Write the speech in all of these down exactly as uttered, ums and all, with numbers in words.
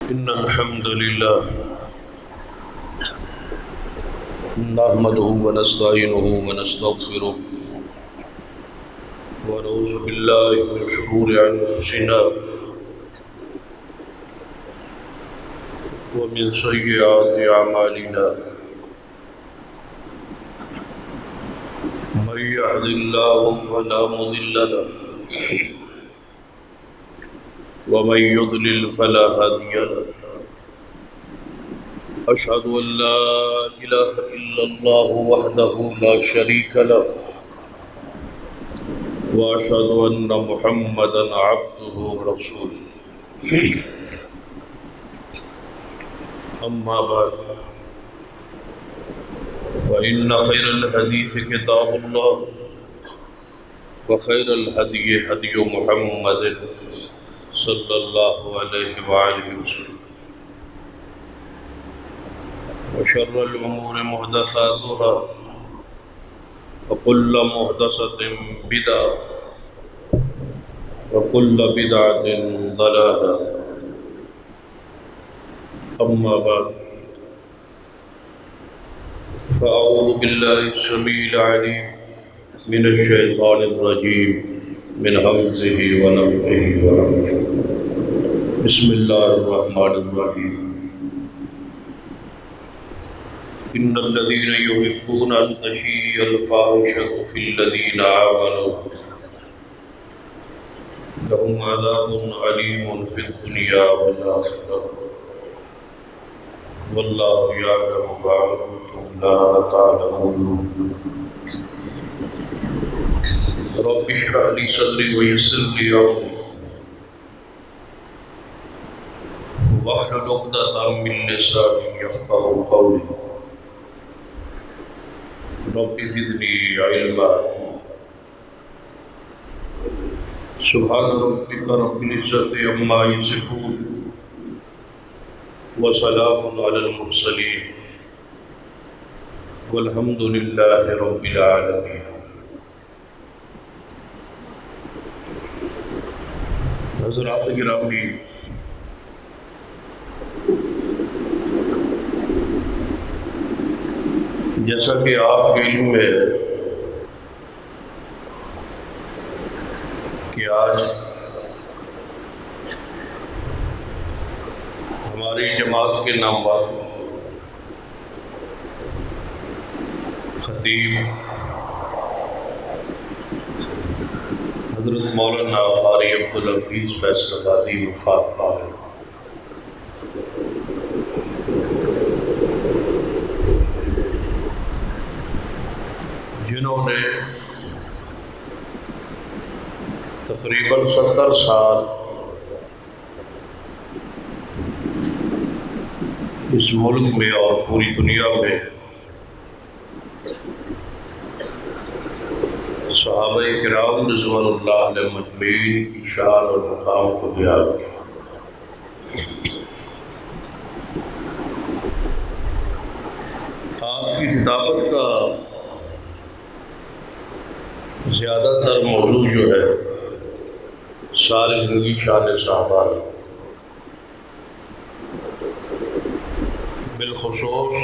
إن الحمد لله نحمده ونستعينه ونستغفره ونعوذ بالله من شرور أنفسنا ومن سيئات أعمالنا من يهد الله فلا مضل له ومن يضلل فلا هادي له أشهد أن لا إله إلا الله وحده لا شريك له وأشهد أن محمدا عبده ورسوله أما بعد فإن خير الحديث كتاب الله وخير الهدي هدي محمد صلى الله عليه وآله وسلم وشر الأمور محدثاتها وكل محدثة بدعة وكل بدعة ضلالة أما بعد فأعوذ بالله السميع العليم من الشيطان الرجيم من همزه ونفخه ونفخه بسم الله الرحمن الرحيم إن الذين يحبون أن تشيع الفاحشة في الذين آمنوا لهم عذاب أليم في الدنيا والآخرة والله يعلم ما أنتم لا تعلمون رب اشرح لي صدري ويسر لي أمري واحلل عقدة من لساني يفقهوا قولي رب زدني علما سبحان ربك رب العزة عما يصفون وسلام على المرسلين والحمد لله رب العالمين حضرات گرامی، جیسا کہ آپ کے علم میں ہے کہ آج ہماری جماعت کے نامور خطیب حضرت مولانا قاری عبدالحفیظ فیصل آبادی وفات پا گئے۔ جنہوں نے تقریباً ستر سال اس ملک میں اور پوری دنیا میں صحابہ کرام رضوان اللہ علیہ مجمعین کی شان اور مقام کو بیان کیا۔ آپ کی کتابت کا زیادہ تر موضوع جو ہے ساری زندگی شان صحابہ ہے، بالخصوص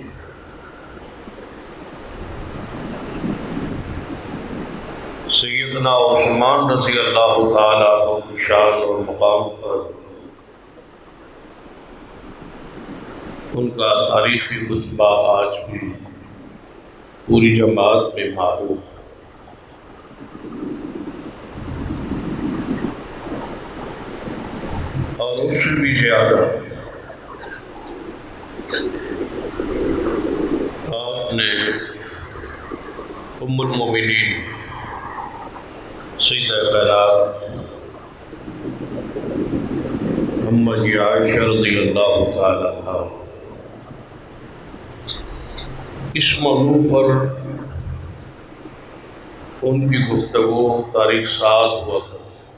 سیدنا عثمان رضی اللہ تعالیٰ عنہ کی شان اور مقام پر ان کا تاریخی خطبہ آج بھی پوری جماعت میں معروف ہے۔ اور اس سے بھی زیادہ آپ نے ام المومنین سیدہ کائنات اماں جی عائشہ رضی اللہ تعالیٰ عنہا اس موضوع پر ان کی گفتگو تاریخ ساز ہوا کرتی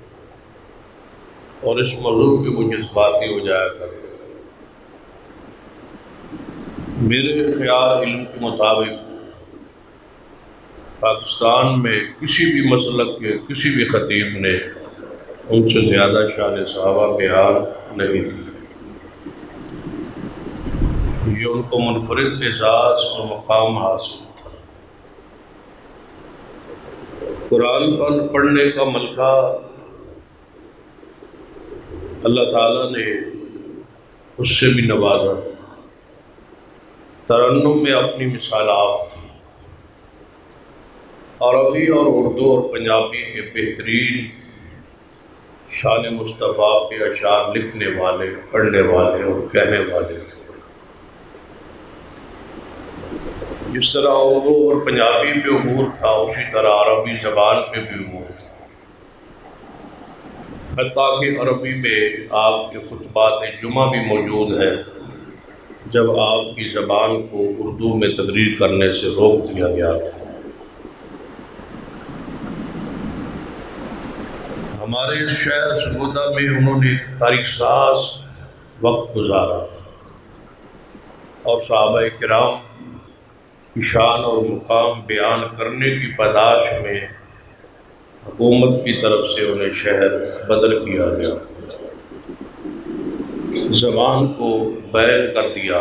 اور اس موضوع پہ وہ جذباتی ہو جایا کرتے۔ میرے خیال علم کے مطابق پاکستان میں کسی بھی مسلک کے کسی بھی خطیب نے ان سے زیادہ شان صحابہ بیان نہیں کی۔ یہ ان کو منفرد اعزاز اور مقام حاصل تھا۔ قرآن پڑھنے کا ملکہ اللہ تعالیٰ نے اس سے بھی نوازا۔ ترنم میں اپنی مثالات تھی۔ عربی اور اردو اور پنجابی کے بہترین شان مصطفیٰ کے اشعار لکھنے والے، پڑھنے والے اور کہنے والے تھے۔ جس طرح اردو اور پنجابی پہ عبور تھا، اسی طرح عربی زبان پہ بھی عبور تھا۔ حتیٰ کہ عربی میں آپ کے خطبات جمعہ بھی موجود ہیں، جب آپ کی زبان کو اردو میں تقریر کرنے سے روک دیا گیا تھا۔ ہمارے اس شہر سمودہ میں انہوں نے تاریخ ساز وقت گزارا اور صحابہ کرام کی شان اور مقام بیان کرنے کی پاداش میں حکومت کی طرف سے انہیں شہر بدل کیا گیا، زبان کو بین کر دیا۔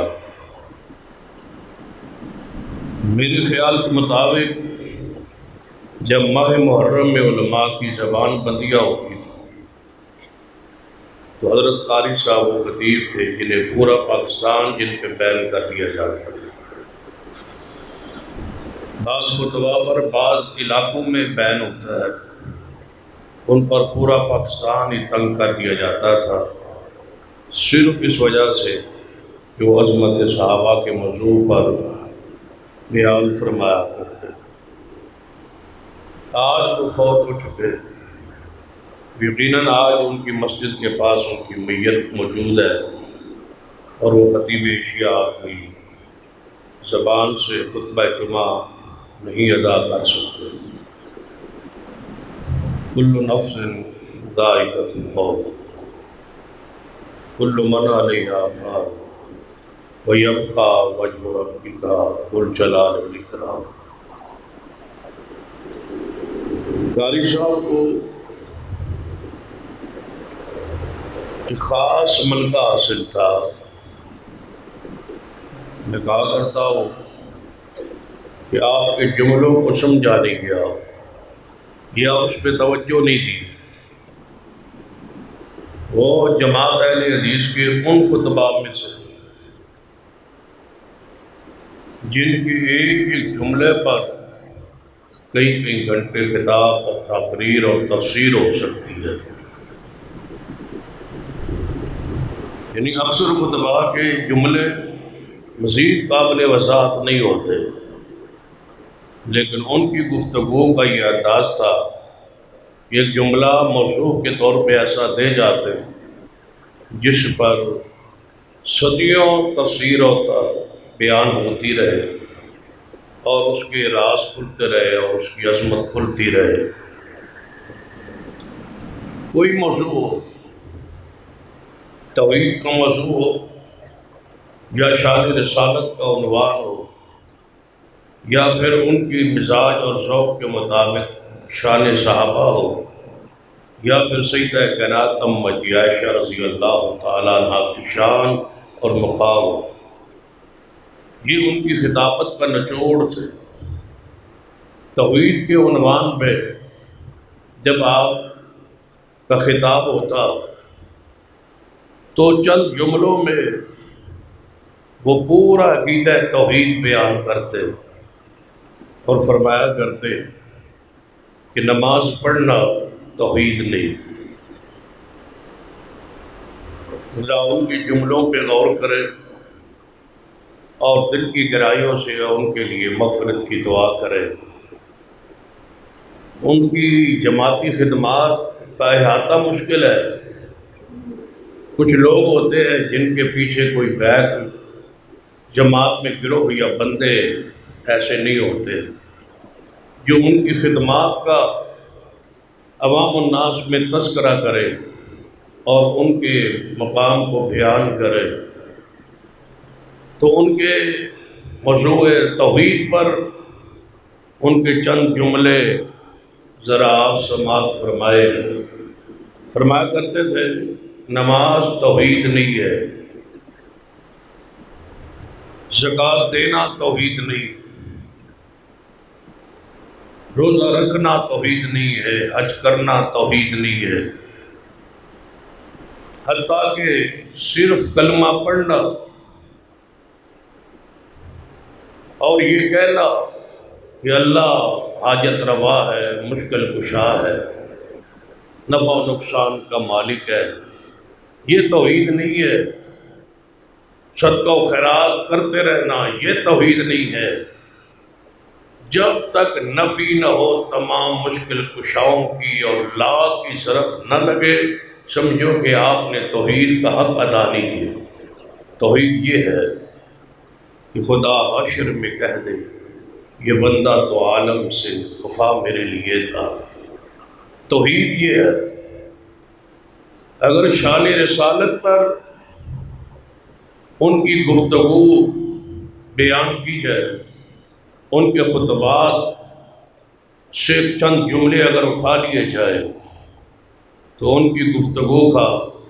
میرے خیال کے مطابق جب ماہ محرم میں علماء کی زبان بندیاں ہوتی تھی تو حضرت قاری صاحب وہ خطیب تھے جنہیں پورا پاکستان جن پہ بین کر دیا جاتا ہے۔ بعض خطبہ پر بعض علاقوں میں بین ہوتا ہے، ان پر پورا پاکستان ہی تنگ کر دیا جاتا تھا، صرف اس وجہ سے کہ وہ عظمت صحابہ کے موضوع پر بیان فرمایا کرتے۔ آج وہ فوت ہو چکے، یقیناً آج ان کی مسجد کے پاس ان کی میت موجود ہے اور وہ خطیب ایشیا کی زبان سے خطبہ جمعہ نہیں ادا کر سکتے۔ کل نفس ذائقۃ الموت کل من علیہا فان ویبقی وجہ ربک ذو الجلال والاکرام۔ قاری صاحب کو ایک خاص ملکہ حاصل تھا۔ میں کہا کرتا ہوں کہ آپ کے جملوں کو سمجھا نہیں گیا یا اس پہ توجہ نہیں دی۔ وہ جماعت اہل حدیث کے ان خطبہ میں سے تھے جن کی ایک ایک جملے پر کئی کئی گھنٹے خطاب اور تقریر اور تفسیر ہو سکتی ہے۔ یعنی اکثر خطبہ کے جملے مزید قابل وضاحت نہیں ہوتے، لیکن ان کی گفتگو کا یہ انداز تھا کہ ایک جملہ موضوع کے طور پہ ایسا دے جاتے جس پر صدیوں تفسیر ہوتا بیان ہوتی رہے اور اس کے راز کھلتے رہے اور اس کی عظمت کھلتی رہے۔ کوئی موضوع ہو، توحید کا موضوع ہو یا شان رسالت کا عنوان ہو یا پھر ان کی مزاج اور ذوق کے مطابق شان صحابہ ہو یا پھر سیدہ کائنات ام عائشہ رضی اللہ تعالیٰ عنہ کی شان اور مقام ہو، یہ ان کی خطابت کا نچوڑ تھے۔ توحید کے عنوان پہ جب آپ کا خطاب ہوتا تو چند جملوں میں وہ پورا عقیدہ توحید بیان کرتے اور فرمایا کرتے کہ نماز پڑھنا توحید نہیں۔ اللہ ان کی جملوں پہ غور کرے اور دل کی گہرائیوں سے ان کے لیے مغفرت کی دعا کرے۔ ان کی جماعتی خدمات کا احاطہ مشکل ہے۔ کچھ لوگ ہوتے ہیں جن کے پیچھے کوئی بیت جماعت میں گروہ یا بندے ایسے نہیں ہوتے جو ان کی خدمات کا عوام الناس میں تذکرہ کرے اور ان کے مقام کو بیان کرے۔ تو ان کے موضوع توحید پر ان کے چند جملے ذرا آپ سماعت فرمائے۔ فرمایا کرتے تھے نماز توحید نہیں ہے، زکوٰۃ دینا توحید نہیں، روزہ رکھنا توحید نہیں ہے، حج کرنا توحید نہیں ہے، حتیٰ کہ صرف کلمہ پڑھنا اور یہ کہنا کہ اللہ حاجت روا ہے، مشکل کشا ہے، نفع و نقصان کا مالک ہے، یہ توحید نہیں ہے۔ صدقہ و خیرات کرتے رہنا یہ توحید نہیں ہے۔ جب تک نفی نہ ہو تمام مشکل کشاؤں کی اور لا کی طرف نہ لگے، سمجھو کہ آپ نے توحید کا حق ادا نہیں کیا۔ توحید یہ ہے کہ خدا حشر میں کہہ دے یہ بندہ تو عالم سے خفا میرے لیے تھا۔ توحید یہ ہے۔ اگر شان رسالت پر ان کی گفتگو بیان کی جائے، ان کے خطبات سے چند جملے اگر اٹھا لیے جائے تو ان کی گفتگو کا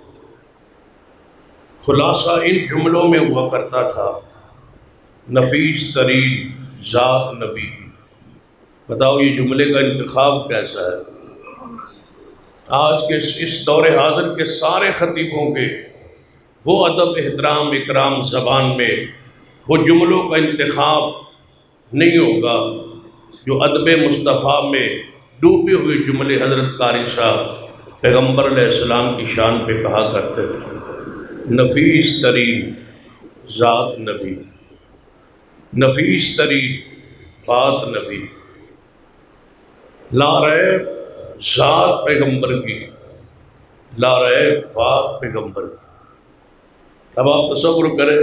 خلاصہ ان جملوں میں ہوا کرتا تھا: نفیس ترین ذات نبی۔ بتاؤ یہ جملے کا انتخاب کیسا ہے؟ آج کے اس دور حاضر کے سارے خطیبوں کے وہ ادب احترام اکرام زبان میں وہ جملوں کا انتخاب نہیں ہوگا جو ادب مصطفیٰ میں ڈوبے ہوئے جملے حضرت قاری صاحب پیغمبر علیہ السلام کی شان پہ کہا کرتے تھے: نفیس ترین ذات نبی، نفیس ترین بات نبی، لا ریب ذات پیغمبر کی، لا ریب بات پیغمبر کی۔ اب آپ تصور کریں،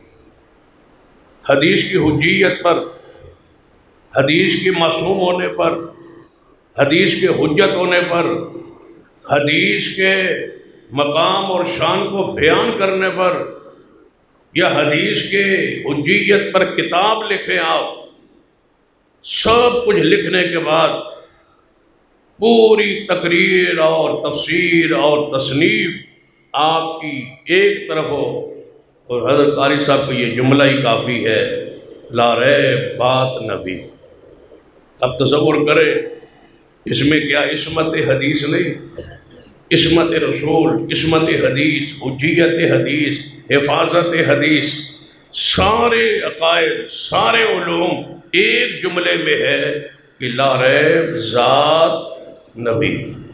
حدیث کی حجیت پر، حدیث کے معصوم ہونے پر، حدیث کے حجت ہونے پر، حدیث کے مقام اور شان کو بیان کرنے پر، یا حدیث کے حجیت پر کتاب لکھیں آپ، سب کچھ لکھنے کے بعد پوری تقریر اور تفسیر اور تصنیف آپ کی ایک طرف ہو اور حضرت قاری صاحب کو یہ جملہ ہی کافی ہے: لا ریب بات نبی۔ اب تصور کرے اس میں کیا عصمت حدیث نہیں، عصمت رسول، عصمت حدیث، حجیت حدیث، حفاظت حدیث، سارے عقائد، سارے علوم ایک جملے میں ہے کہ لا ریب ذات نبی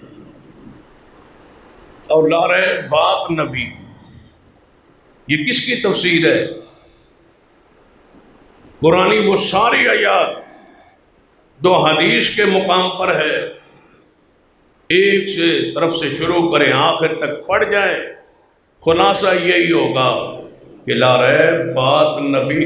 اور لا ریب بات نبی۔ یہ کس کی تفسیر ہے؟ قرآنی وہ ساری آیات دو حدیث کے مقام پر ہے، ایک سے طرف سے شروع کریں آخر تک پڑھ جائیں، خلاصہ یہی ہوگا کہ لا ریب بات نبی۔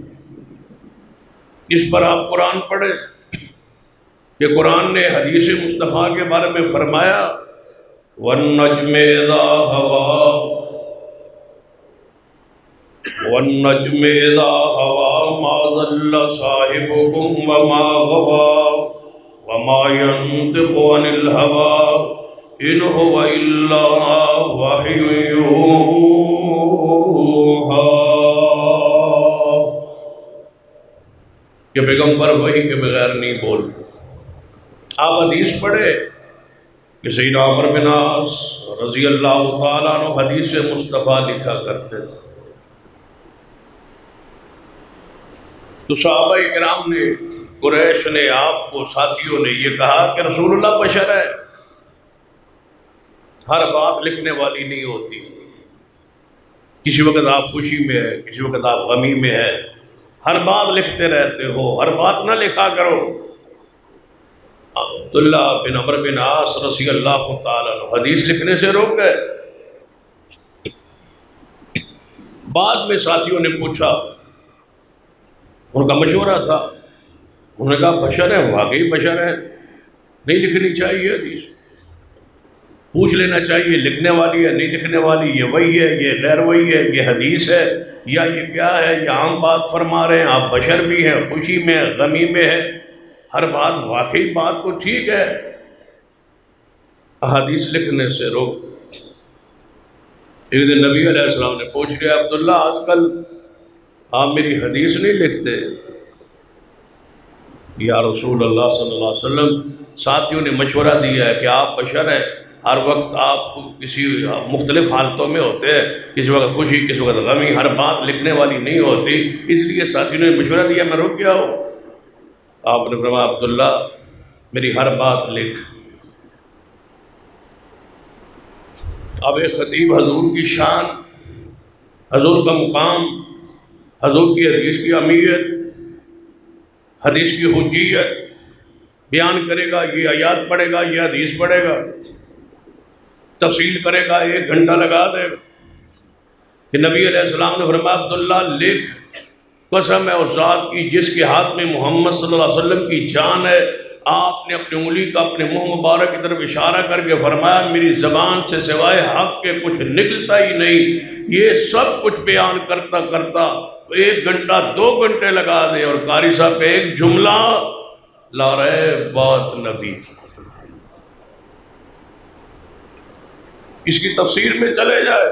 اس پر آپ قرآن پڑھیں کہ قرآن نے حدیث مصطفیٰ کے بارے میں فرمایا: وَالنَّجْمِ إِذَا هَوَىٰ وَالنَّجْمِ إِذَا هَوَىٰ مَا ضَلَّ صَاحِبُكُمْ وَمَا غَوَىٰ وَمَا يَنطِقُ عَنِ الْهَوَىٰ إِنْ هُوَ إِلَّا وَحْيٌ يُوحَىٰ۔ کہ پیغمبر وحی کے بغیر نہیں بولتے۔ آپ حدیث پڑھے کہ سیدنا عمر بن عاص رضی اللہ تعالیٰ عنہ حدیث مصطفیٰ لکھا کرتے تھے، تو صحابہ کرام نے، قریش نے، آپ کو ساتھیوں نے یہ کہا کہ رسول اللہ بشر ہے، ہر بات لکھنے والی نہیں ہوتی، کسی وقت آپ خوشی میں ہے، کسی وقت آپ غمی میں ہے، ہر بات لکھتے رہتے ہو، ہر بات نہ لکھا کرو۔ عبداللہ بن عمر بن عاص رضی اللہ تعالیٰ عنہ حدیث لکھنے سے روک گئے۔ بعد میں ساتھیوں نے پوچھا، ان کا مشورہ تھا، انہوں نے کہا بشر ہے، واقعی بشر ہے، نہیں لکھنی چاہیے حدیث، پوچھ لینا چاہیے لکھنے والی ہے نہیں لکھنے والی، یہ وہی ہے یہ غیر وہی ہے، یہ حدیث ہے یا یہ کیا ہے، یہ عام بات فرما رہے ہیں، آپ بشر بھی ہیں، خوشی میں غمی میں ہے، ہر بات واقعی بات تو ٹھیک ہے، احادیث لکھنے سے روک۔ ایک دن نبی علیہ السلام نے پوچھ لیا، عبداللہ آج کل آپ میری حدیث نہیں لکھتے؟ یا رسول اللہ صلی اللہ علیہ وسلم، ساتھیوں نے مشورہ دیا ہے کہ آپ بشر ہیں، ہر وقت آپ کسی مختلف حالتوں میں ہوتے ہیں، کسی وقت خوشی، کسی وقت غمی، ہر بات لکھنے والی نہیں ہوتی، اس لیے ساتھیوں نے مشورہ دیا، میں رک گیا ہوں۔ آپ نے فرمایا عبداللہ میری ہر بات لکھ۔ اب ایک خطیب حضور کی شان، حضور کا مقام، حضور کی حدیث کی اہمیت، حدیث کی حجیت بیان کرے گا، یہ آیات پڑھے گا، یہ حدیث پڑھے گا، تفصیل کرے گا، ایک گھنٹہ لگا دے گا کہ نبی علیہ السلام نے فرمایا عبداللہ لکھ، قسم ہے اس ذات کی جس کے ہاتھ میں محمد صلی اللہ علیہ وسلم کی جان ہے، آپ نے اپنی انگلی کا اپنے منہ مبارک کی طرف اشارہ کر کے فرمایا میری زبان سے سوائے حق کے کچھ نکلتا ہی نہیں، یہ سب کچھ بیان کرتا کرتا ایک گھنٹہ دو گھنٹے لگا دے، اور قاری صاحب پہ ایک جملہ لا رہے بات نبی کی، اس کی تفسیر میں چلے جائے،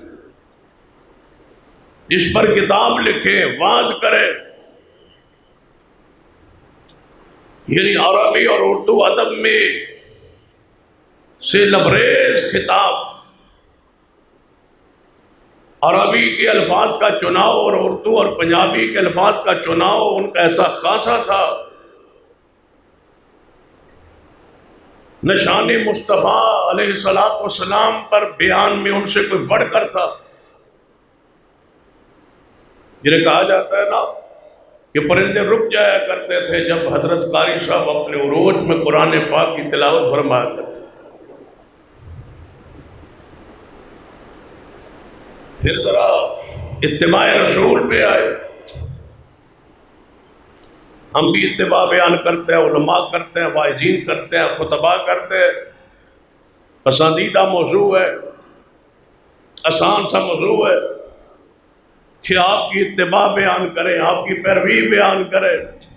اس پر کتاب لکھے، واعظ کرے، یعنی عربی اور اردو ادب میں سے لبریز خطاب، عربی کے الفاظ کا چناؤ اور اردو اور پنجابی کے الفاظ کا چناؤ ان کا ایسا خاصا تھا، نشان مصطفیٰ علیہ السلام پر بیان میں ان سے کوئی بڑھ کر تھا، جنہیں کہا جاتا ہے نا کہ پرندے رک جایا کرتے تھے جب حضرت قاری صاحب اپنے عروج میں قرآن پاک کی تلاوت فرمایا کرتے، پھر ذرا اتباع رسول پہ آئے، ہم بھی اتباع بیان کرتے ہیں، علماء کرتے ہیں، واعظین کرتے ہیں، خطباء کرتے ہیں، پسندیدہ موضوع ہے، آسان سا موضوع ہے کہ آپ کی اتباع بیان کریں، آپ کی پیروی بیان کریں،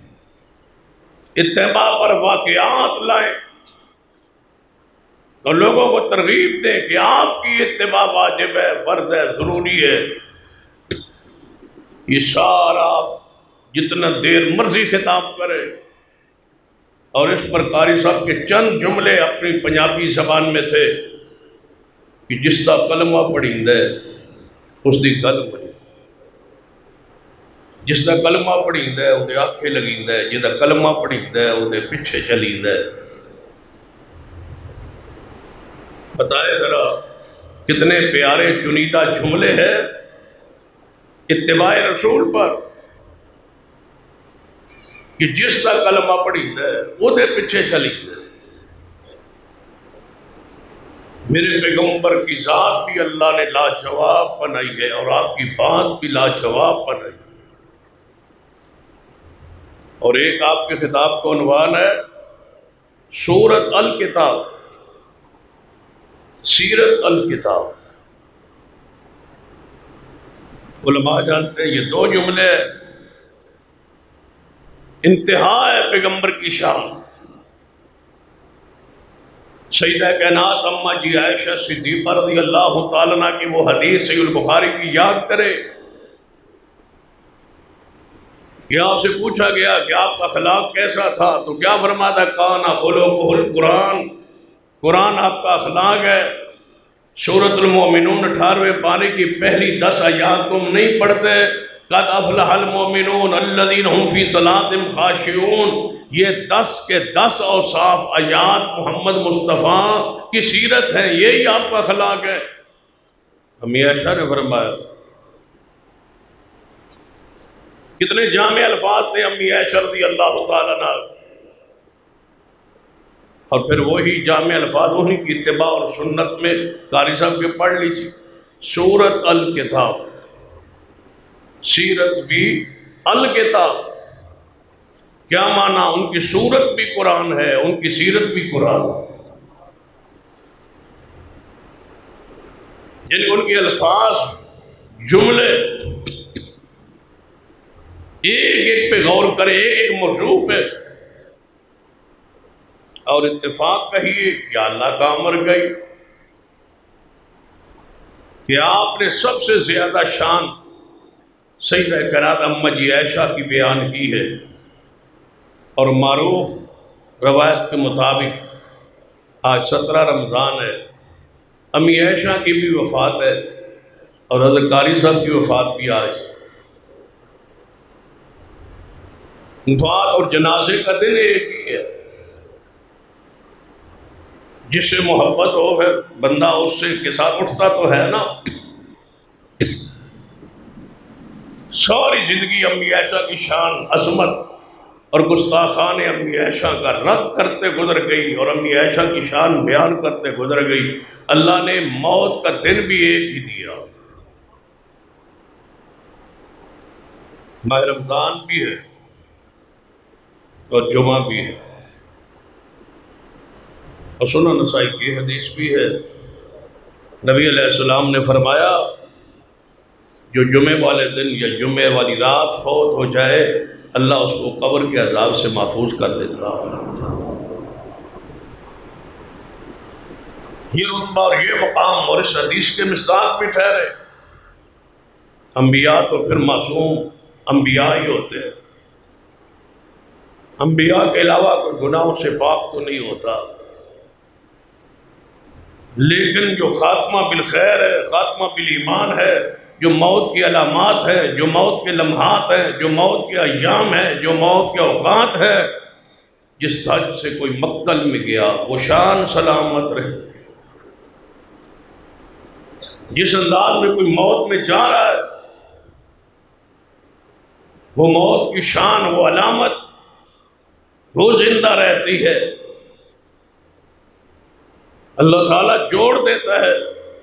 اتباع پر واقعات لائیں اور لوگوں کو ترغیب دیں کہ آپ کی اتباع واجب ہے، فرض ہے، ضروری ہے۔ یہ سارا جتنا دیر مرضی خطاب کرے، اور اس پر قاری صاحب کے چند جملے اپنی پنجابی زبان میں تھے کہ جس کا کلمہ پڑھیں دے اس دی گل پڑھیں، جس کا کلمہ پڑھیں دے وہ دے آنکھیں لگیں دے، جس کا کلمہ پڑھیں دے وہ دے پیچھے چلیں دے۔ بتائے ذرا کتنے پیارے چنیدہ جملے ہیں اتباع رسول پر کہ جس کا کلمہ پڑھیں دے وہ دے پیچھے چلیں دے۔ میرے پیغمبر کی ذات بھی اللہ نے لاجواب بنائی ہے اور آپ کی بات بھی لاجواب بنائی ہے۔ اور ایک آپ کے خطاب کا عنوان ہے سورت الکتاب، سیرت الکتاب۔ علماء جانتے ہیں یہ دو جملے انتہا ہے پیغمبر کی شان۔ سیدہ کائنات اماں جی عائشہ صدیقہ رضی اللہ تعالیٰ عنہ کی وہ حدیث صحیح البخاری کی یاد کرے کہ آپ سے پوچھا گیا کہ آپ کا اخلاق کیسا تھا، تو کیا فرماتا کان خلقہ القرآن، قرآن آپ کا اخلاق ہے۔ سورۃ المومنون اٹھارہویں پارے کی پہلی دس آیات تم نہیں پڑھتے، قد افلح المومنون الذین هم فی صلاتہم خاشعون، یہ دس کے دس اوصاف آیات محمد مصطفیٰ کی سیرت ہیں، یہی آپ کا اخلاق ہے۔ امی عائشہ نے فرمایا کتنے جامع الفاظ تھے امی عائشہ رضی اللہ تعالیٰ عنہ، اور پھر وہی جامع الفاظ وہی کی اتباع اور سنت میں قاری صاحب کے پڑھ لیجیے۔ سورت الکتاب، سیرت بھی الکتاب، کیا معنی؟ ان کی سورت بھی قرآن ہے، ان کی سیرت بھی قرآن ہے، یعنی ان کے الفاظ، جملے ایک ایک پہ غور کرے، ایک ایک موضوع پہ، اور اتفاق کہیے یا اللہ کا امر گئی کہ آپ نے سب سے زیادہ شان سیدہ کائنات اماں جی عائشہ کی بیان کی ہے، اور معروف روایت کے مطابق آج سترہ رمضان ہے، امی عائشہ کی بھی وفات ہے اور حضرت قاری صاحب کی وفات بھی آج۔ وفات اور جنازے کا دن ایک ہی ہے، جس سے محبت ہو پھر بندہ اس سے کے ساتھ اٹھتا تو ہے نا۔ ساری زندگی امی عائشہ کی شان، عظمت اور گستاخان امی عائشہ کا رد کرتے گزر گئی اور امی عائشہ کی شان بیان کرتے گزر گئی۔ اللہ نے موت کا دن بھی ایک ہی دیا، ماہ رمضان بھی ہے اور جمعہ بھی ہے، اور سنن نسائی کی حدیث بھی ہے۔ نبی علیہ السلام نے فرمایا جو جمعے والے دن یا جمعے والی رات فوت ہو جائے اللہ اس کو قبر کے عذاب سے محفوظ کر دیتا۔ یہ رتبہ اور یہ مقام اور اس حدیث کے مصداق بھی ٹھہرے۔ انبیاء تو پھر معصوم انبیاء ہی ہوتے ہیں، انبیاء کے علاوہ کوئی گناہوں سے پاک تو نہیں ہوتا، لیکن جو خاتمہ بالخیر ہے، خاتمہ بالایمان ہے، جو موت کی علامات ہے، جو موت کے لمحات ہیں، جو موت کے ایام ہیں، جو موت کے اوقات ہے، جس حج سے کوئی مقتل میں گیا وہ شان سلامت رہتی، جس انداز میں کوئی موت میں جا رہا ہے وہ موت کی شان، وہ علامت وہ زندہ رہتی ہے۔ اللہ تعالیٰ جوڑ دیتا ہے۔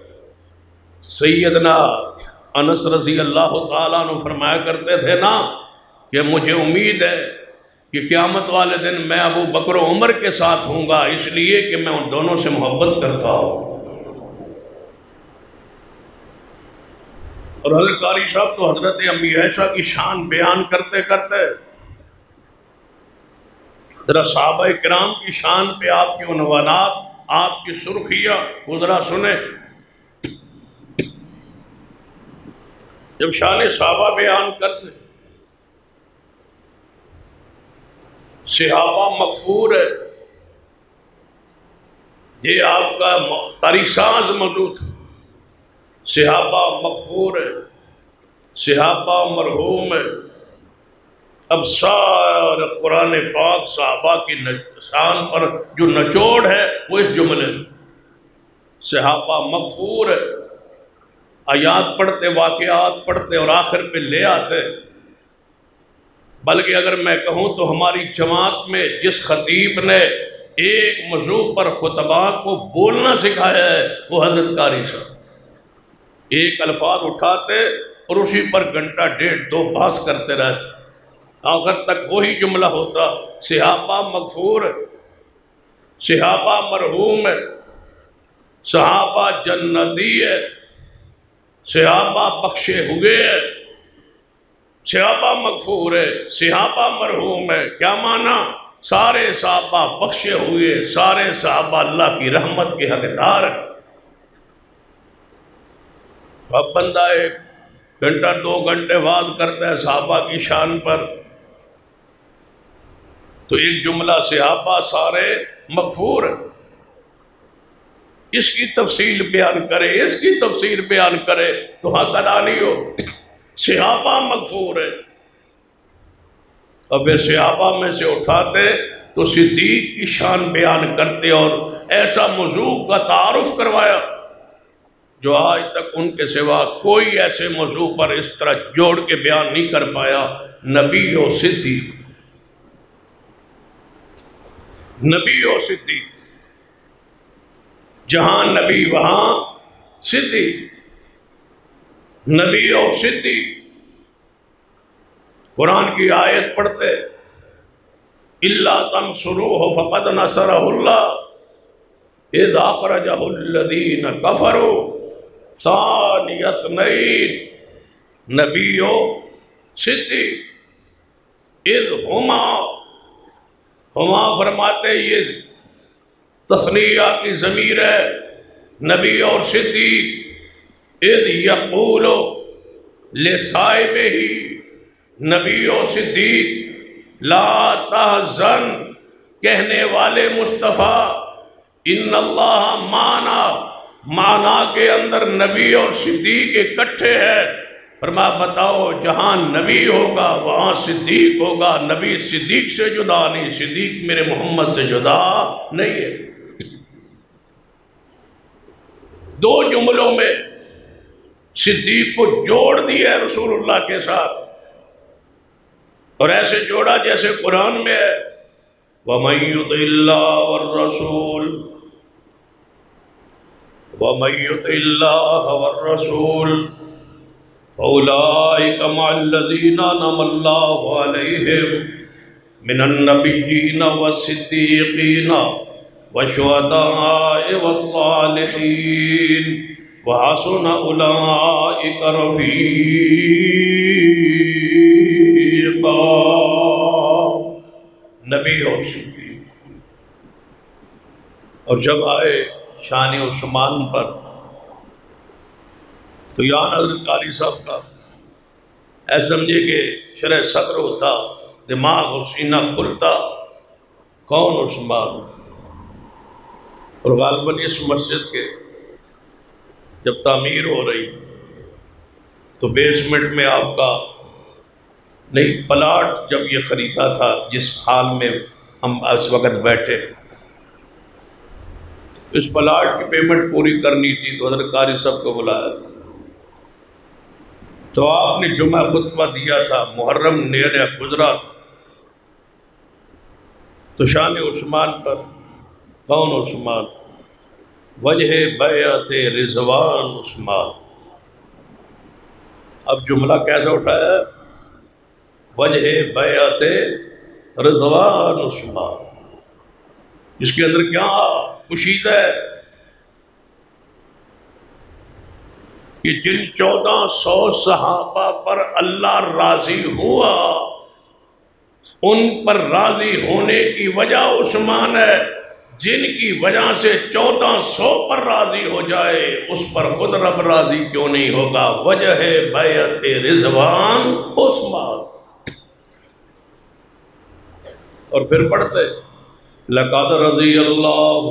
سیدنا انس رضی اللہ تعالیٰ عنہ فرمایا کرتے تھے نا کہ مجھے امید ہے کہ قیامت والے دن میں ابو بکر و عمر کے ساتھ ہوں گا، اس لیے کہ میں ان دونوں سے محبت کرتا ہوں۔ اور حضرت قاری صاحب تو حضرت امی عائشہ کی شان بیان کرتے کرتے ذرا صحابہ کرام کی شان پہ آپ کی عنوانات، آپ کی سرخیاں وہ ذرا سنیں۔ جب شان صحابہ بیان کرتے صحابہ مغفور ہے، یہ آپ کا تاریخ ساز موجود ہے، صحابہ مغفور ہے، صحابہ مرحوم ہے۔ اب سارا قرآن پاک صحابہ کی شان پر جو نچوڑ ہے وہ اس جملے میں صحابہ مغفور ہے۔ آیات پڑھتے، واقعات پڑھتے اور آخر پہ لے آتے، بلکہ اگر میں کہوں تو ہماری جماعت میں جس خطیب نے ایک موضوع پر خطبہ کو بولنا سکھایا ہے وہ حضرت قاری صاحب، ایک الفاظ اٹھاتے اور اسی پر گھنٹہ ڈیڑھ دو بحث کرتے رہتے، آخر تک وہی جملہ ہوتا، صحابہ مغفور ہے، صحابہ مرحوم ہے، صحابہ جنتی ہے، صحابہ بخشے ہوئے ہے، صحابہ مغفور ہے، صحابہ مرحوم ہے۔ کیا معنی؟ سارے صحابہ بخشے ہوئے، سارے صحابہ اللہ کی رحمت کے حقدار ہیں۔ اب بندہ ایک گھنٹہ دو گھنٹے وعظ کرتا ہے صحابہ کی شان پر، تو ایک جملہ صحابہ سارے مغفور ہیں، اس کی تفصیل بیان کرے، اس کی تفصیل بیان کرے تو حقانی ہو۔ صحابہ مغفور ہے، اور پھر صحابہ میں سے اٹھاتے تو صدیق کی شان بیان کرتے اور ایسا موضوع کا تعارف کروایا جو آج تک ان کے سوا کوئی ایسے موضوع پر اس طرح جوڑ کے بیان نہیں کر پایا۔ نبی و صدیق، نبی و صدیق، جہاں نبی وہاں صدیق، نبی و صدیق۔ قرآن کی آیت پڑھتے إِلَّا تَنْصُرُوهُ فَقَدْ نَصَرَهُ اللَّهُ إِذْ أَخْرَجَهُ الَّذِينَ كَفَرُوا ثَانِيَ اثْنَيْنِ، نبی و صدیق۔ اذ ہما، ہما فرماتے یہ تثنیہ کی ضمیر ہے، نبی اور صدیق۔ اذ یقولو، لے صاحب ہی نبی و صدیق لا تحزن کہنے والے مصطفیٰ ان اللہ معنا معنا کے اندر نبی اور صدیق اکٹھے ہیں. فرمایا بتاؤ جہاں نبی ہوگا وہاں صدیق ہوگا. نبی صدیق سے جدا نہیں، صدیق میرے محمد سے جدا نہیں ہے. دو جملوں میں صدیق کو جوڑ دیا ہے رسول اللہ کے ساتھ، اور ایسے جوڑا جیسے قرآن میں ہے وَمَن يُطِعِ اللَّهَ وَالرَّسُولَ وَمَن يُطِعِ اللَّهَ وَالرَّسُولَ فَأُولَٰئِكَ مَعَ الَّذِينَ أَنْعَمَ اللَّهُ عَلَيْهِمْ مِنَ النَّبِيِّينَ وَالصِّدِّيقِينَ وَالشُّهَدَاءِ وَالصَّالِحِينَ وَحَسُنَ أُولَٰئِكَ رَفِیقًا. نبی اور صدیق. اور جب آئے شان عثمان پر تو یہاں حضرت قاری صاحب کا ایسا سمجھے کہ شرح صدر ہوتا، دماغ اور سینہ کھلتا. کون عثمان؟ اور غالباً اس مسجد کے جب تعمیر ہو رہی تو بیسمنٹ میں آپ کا نہیں پلاٹ جب یہ خریدا تھا جس حال میں ہم اس وقت بیٹھے، اس پلاٹ کی پیمنٹ پوری کرنی تھی تو حضرت قاری صاحب کو بلایا تو آپ نے جمعہ خطبہ دیا تھا، محرم نیا نیا گزرا تھا. تو شان عثمان پر کون عثمان؟ وجہ بیعت رضوان عثمان. اب جملہ کیسا اٹھایا ہے؟ وجہ بیعت رضوان عثمان. اس کے اندر کیا پوشیدہ ہے کہ جن چودہ سو صحابہ پر اللہ راضی ہوا ان پر راضی ہونے کی وجہ عثمان ہے. جن کی وجہ سے چودہ سو پر راضی ہو جائے اس پر خود رب راضی کیوں نہیں ہوگا؟ وجہ بیعت رضوان عثمان. اور پھر پڑھتے لقد رضی اللہ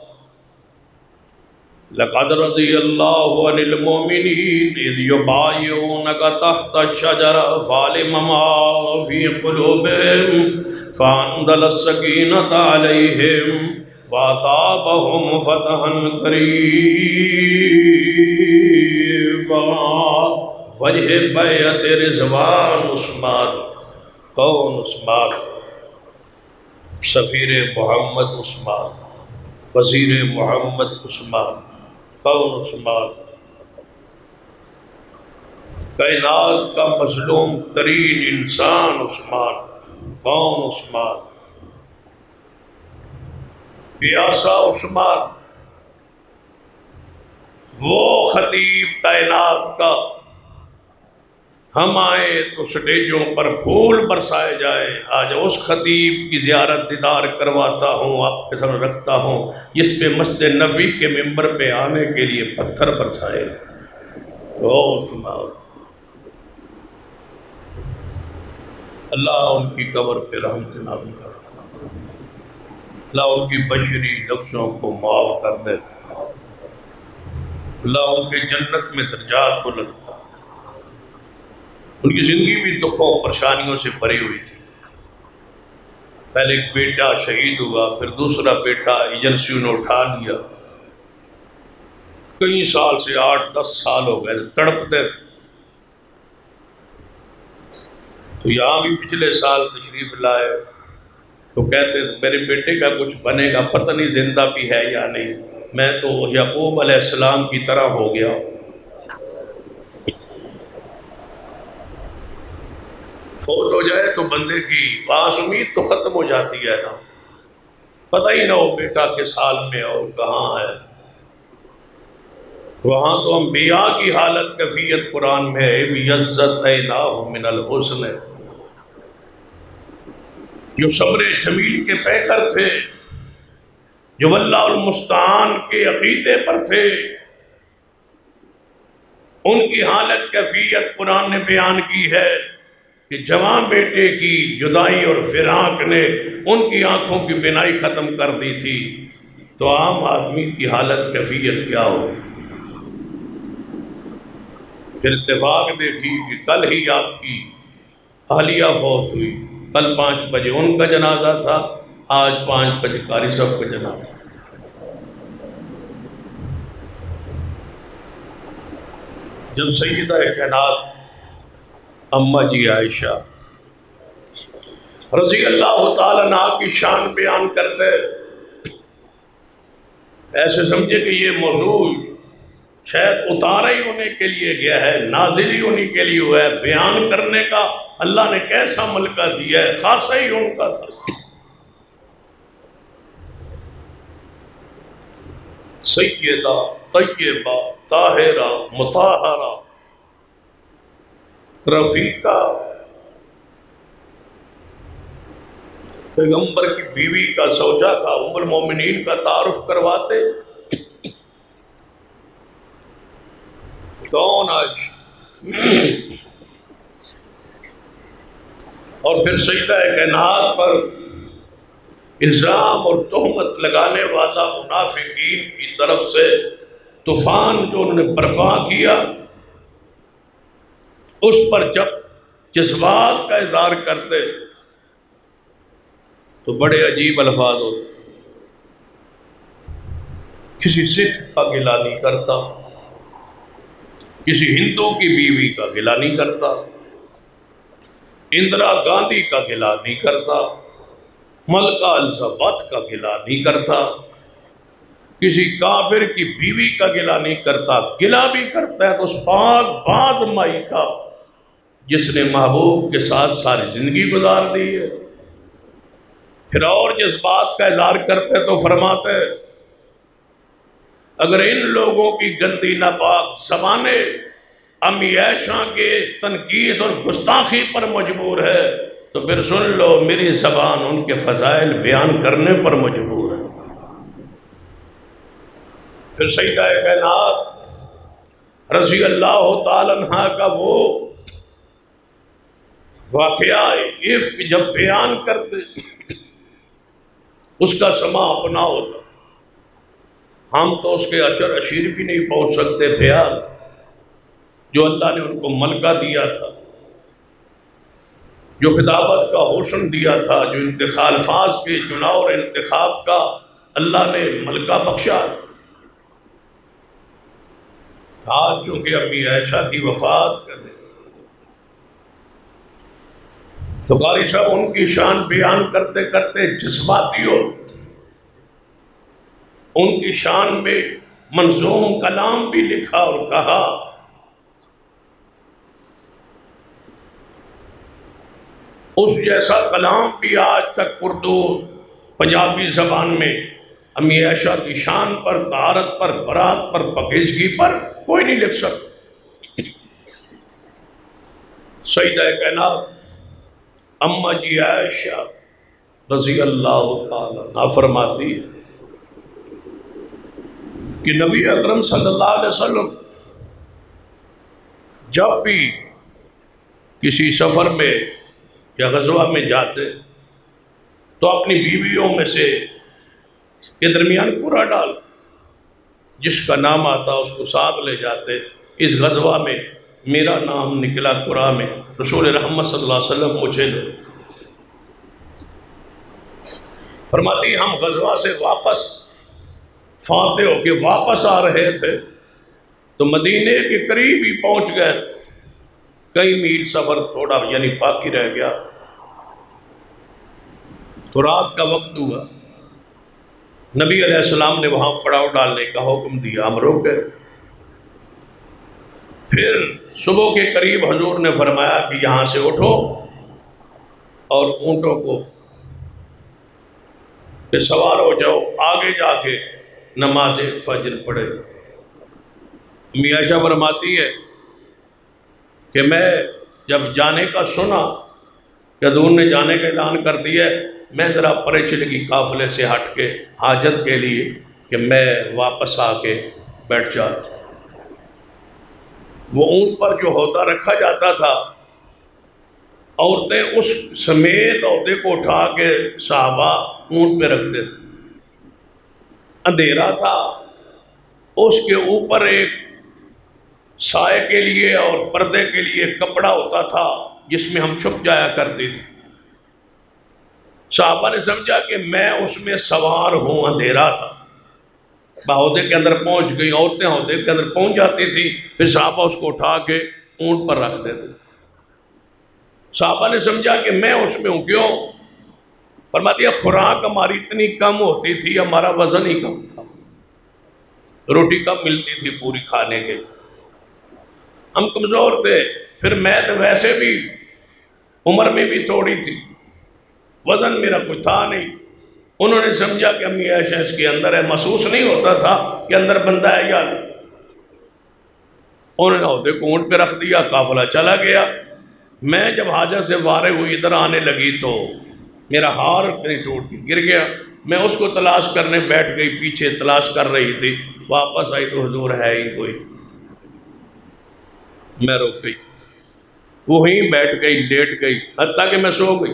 لقد رضی اللہ عن المؤمنین اذ یبایعونک تحت الشجرہ فعلم ما فی قلوبہم فانزل السکینۃ علیہم وَأَصَابَهُمْ فَتْحًا قَرِيبًا. وجہ بیعت رضوان عثمان. کون عثمان؟ سفیر محمد عثمان، وزیر محمد عثمان. کون عثمان؟ کائنات کا مظلوم ترین انسان عثمان. کون عثمان؟ پیاسا عثمان، وہ خطیب کائنات کا. ہم آئے تو سٹیجوں پر پھول برسائے جائے. آج اس خطیب کی زیارت دیدار کرواتا ہوں، آپ کے سامنے رکھتا ہوں جس پہ مسجد نبی کے ممبر پہ آنے کے لیے پتھر برسائے. او عثمان. اللہ ان کی قبر پہ رحمت نازل کر، اللہ ان کی بشری نقشوں کو معاف کر دے، اللہ ان کے جنت میں درجات بلند کر. ان کی زندگی بھی دکھوں پریشانیوں سے بھری ہوئی تھی. پہلے ایک بیٹا شہید ہوا، پھر دوسرا بیٹا ایجنسیوں نے اٹھا لیا. کئی سال سے آٹھ دس سال ہو گئے تڑپتے. تو یہاں بھی پچھلے سال تشریف لائے تو کہتے میرے بیٹے کا کچھ بنے گا، پتہ نہیں زندہ بھی ہے یا نہیں. میں تو یعقوب علیہ السلام کی طرح ہو گیا. فوت ہو جائے تو بندے کی باس امید تو ختم ہو جاتی ہے نا. پتہ ہی نہ ہو بیٹا کس حال میں اور کہاں ہے. وہاں تو انبیاء کی حالت کیفیت قرآن میں ہے عزت عیناہ من الحسن، جو صبر جمیل کے پیکر تھے، جو اللہ المستعان کے عقیدے پر تھے. ان کی حالت کیفیت قرآن نے بیان کی ہے کہ جوان بیٹے کی جدائی اور فراق نے ان کی آنکھوں کی بینائی ختم کر دی تھی، تو عام آدمی کی حالت کیفیت کیا ہو؟ پھر اتفاق دیکھی کہ کل ہی آپ کی اہلیہ فوت ہوئی، کل پانچ بجے ان کا جنازہ تھا، آج پانچ بجے قاری صاحب کا جنازہ۔ جب سیدہ کائنات اماں جی عائشہ رضی اللہ تعالیٰ عنہا کی شان بیان کرتے، ایسے سمجھے کہ یہ موضوع شاید اتارا ہی ہونے کے لیے گیا ہے، نازل ہی ہونے کے لیے ہوا ہے، بیان کرنے کا اللہ نے کیسا ملکہ دیا ہے، خاصا ہی ان کا تھا۔ سیدہ طیبہ طاہرہ مطہرہ رفیقہ، پیغمبر کی بیوی کا، زوجہ کا، ام المومنین کا تعارف کرواتے کون آج؟ اور پھر سجدہ کائنات پر الزام اور تہمت لگانے والا منافقین کی طرف سے طوفان جو انہوں نے برپا کیا، اس پر جب جذبات کا اظہار کرتے تو بڑے عجیب الفاظ ہوتے، کسی سکھ کا گلہ نہیں کرتا، کسی ہندو کی بیوی کا گلہ نہیں کرتا، اندرا گاندھی کا گلہ نہیں کرتا، ملکہ الزبتھ کا گلہ نہیں کرتا، کسی کافر کی بیوی کا گلہ نہیں کرتا، گلہ بھی کرتا ہے تو اس پاک باد مائی کا جس نے محبوب کے ساتھ ساری زندگی گزار دی ہے۔ پھر اور جس بات کا اظہار کرتے تو فرماتے اگر ان لوگوں کی گندی ناپاک زبانیں امی عائشہ کے تنقید اور گستاخی پر مجبور ہے تو پھر سن لو میری زبان ان کے فضائل بیان کرنے پر مجبور ہے۔ پھر سیدہ کائنات رضی اللہ تعالیٰ عنہ کا وہ واقعہ عفق جب بیان کرتے اس کا سما اپنا ہوتا، ہم تو اس کے اشر اشیر بھی نہیں پہنچ سکتے بیان جو اللہ نے ان کو ملکہ دیا تھا، جو خطابت کا حسن دیا تھا، جو انتخاب الفاظ کے چناؤ اور انتخاب کا اللہ نے ملکہ بخشا۔ آج چونکہ امی عائشہ کی وفات کر دے تو قاری صاحب ان کی شان بیان کرتے کرتے جذباتی ہو، ان کی شان میں منظوم کلام بھی لکھا اور کہا اس جیسا کلام بھی آج تک اردو پنجابی زبان میں امی عائشہ کی شان پر، طہارت پر، برات پر، پاکیزگی پر کوئی نہیں لکھ سکتا۔ سیدہ کائنات اماں جی عائشہ رضی اللہ تعالیٰ عنہا فرماتی ہے کہ نبی اکرم صلی اللہ علیہ وسلم جب بھی کسی سفر میں یا غزوہ میں جاتے تو اپنی بیویوں میں سے کے درمیان قرعہ ڈال جس کا نام آتا اس کو ساتھ لے جاتے۔ اس غزوہ میں میرا نام نکلا قرعہ میں، رسول رحمت صلی اللہ علیہ وسلم مجھے لے۔ فرماتی ہم غزوہ سے واپس فاتح ہو کے واپس آ رہے تھے تو مدینے کے قریب ہی پہنچ گئے، کئی میل سفر تھوڑا یعنی باقی رہ گیا تو رات کا وقت ہوا، نبی علیہ السلام نے وہاں پڑاؤ ڈالنے کا حکم دیا، ہم رک گئے۔ پھر صبح کے قریب حضور نے فرمایا کہ یہاں سے اٹھو اور اونٹوں کو پہ سوار ہو جاؤ، آگے جا کے نماز فجر پڑھے۔ امی عائشہ فرماتی ہے کہ میں جب جانے کا سنا کہ حضور نے جانے کا اعلان کر دیا ہے، میں ذرا پرے چلی گئی قافلے سے ہٹ کے حاجت کے لیے کہ میں واپس آ کے بیٹھ جاتا۔ وہ اونٹ پر جو عہدہ رکھا جاتا تھا، عورتیں اس سمیت عہدے کو اٹھا کے صحابہ اونٹ پہ رکھتے تھے۔ اندھیرا تھا، اس کے اوپر ایک سائے کے لیے اور پردے کے لیے کپڑا ہوتا تھا جس میں ہم چھپ جایا کرتے تھے۔ صحابہ نے سمجھا کہ میں اس میں سوار ہوں، اندھیرا تھا، عہدے کے اندر پہنچ گئی، عورتیں عہدے کے اندر پہنچ جاتی تھی، پھر صحابہ اس کو اٹھا کے اونٹ پر رکھتے تھے۔ صحابہ نے سمجھا کہ میں اس میں ہوں، کیوں؟ فرماتی ہے خوراک ہماری اتنی کم ہوتی تھی، ہمارا وزن ہی کم تھا، روٹی کم ملتی تھی پوری کھانے کے، ہم کمزور تھے، پھر میں تو ویسے بھی عمر میں بھی تھوڑی تھی، وزن میرا کچھ تھا نہیں۔ انہوں نے سمجھا کہ امی عائشہ اس کے اندر ہے، محسوس نہیں ہوتا تھا کہ اندر بندہ ہے یا نہیں۔ انہوں نے عہدے کو اونٹ پہ رکھ دیا، قافلہ چلا گیا۔ میں جب حاجت سے فارغ ہوئی ادھر آنے لگی تو میرا ہار کہیں ٹوٹ کے گر گیا، میں اس کو تلاش کرنے بیٹھ گئی، پیچھے تلاش کر رہی تھی، واپس آئی تو حضور ہے ہی کوئی، میں رک گئی، وہیں بیٹھ گئی، لیٹ گئی، حتیٰ کہ میں سو گئی۔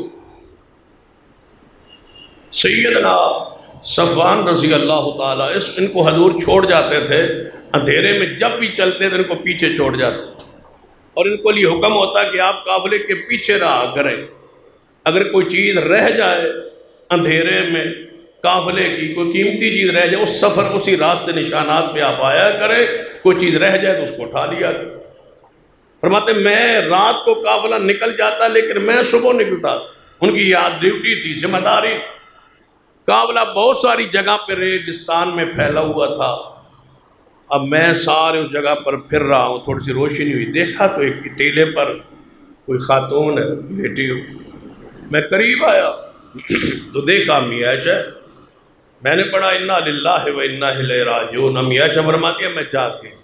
سیدنا صفوان رضی اللہ تعالیٰ اس ان کو حضور چھوڑ جاتے تھے، اندھیرے میں جب بھی چلتے تھے ان کو پیچھے چھوڑ جاتے، اور ان کو لیے حکم ہوتا کہ آپ قافلے کے پیچھے رہا کریں، اگر کوئی چیز رہ جائے اندھیرے میں قافلے کی، کوئی قیمتی چیز رہ جائے، اس سفر اسی راستے نشانات پہ آپ آیا کریں، کوئی چیز رہ جائے تو اس کو اٹھا لیا کریں۔ فرماتے میں رات کو قافلہ نکل جاتا لیکن میں صبح نکلتا، ان کی یاد ڈیوٹی تھی، ذمہ داری تھی۔ قافلہ بہت ساری جگہ پہ ریگستان میں پھیلا ہوا تھا، اب میں سارے اس جگہ پر پھر رہا ہوں، تھوڑی سی روشنی ہوئی، دیکھا تو ایک ٹیلے پر کوئی خاتون ہے بیٹی ہو، میں قریب آیا تو دیکھا امی عائشہ، میں نے پڑھا انا للہ و انا الیہ راجعون، امی عائشہ فرماتی ہے میں جاگ گئی،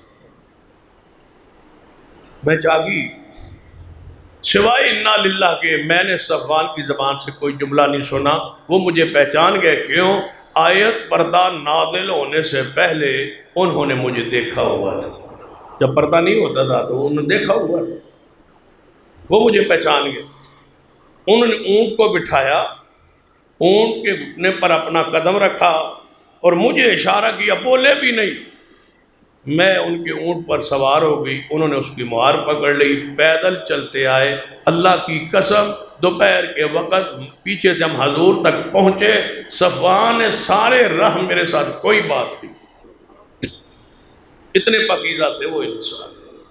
میں جاگی، سوائے انا للہ کے میں نے صفوان کی زبان سے کوئی جملہ نہیں سنا۔ وہ مجھے پہچان گئے، کیوں؟ آیت پردہ نازل ہونے سے پہلے انہوں نے مجھے دیکھا ہوا تھا، جب پردہ نہیں ہوتا تھا تو انہوں نے دیکھا ہوا تھا، وہ مجھے پہچان گئے۔ انہوں نے اونٹ کو بٹھایا، اونٹ کے گھٹنے پر اپنا قدم رکھا اور مجھے اشارہ کیا، بولے بھی نہیں، میں ان کے اونٹ پر سوار ہو گئی، انہوں نے اس کی مہار پکڑ لی، پیدل چلتے آئے، اللہ کی قسم دوپہر کے وقت پیچھے سے ہم حضور تک پہنچے، صفوان سارے راہ میرے ساتھ کوئی بات نہیں، اتنے پاکیزہ تھے وہ انسان۔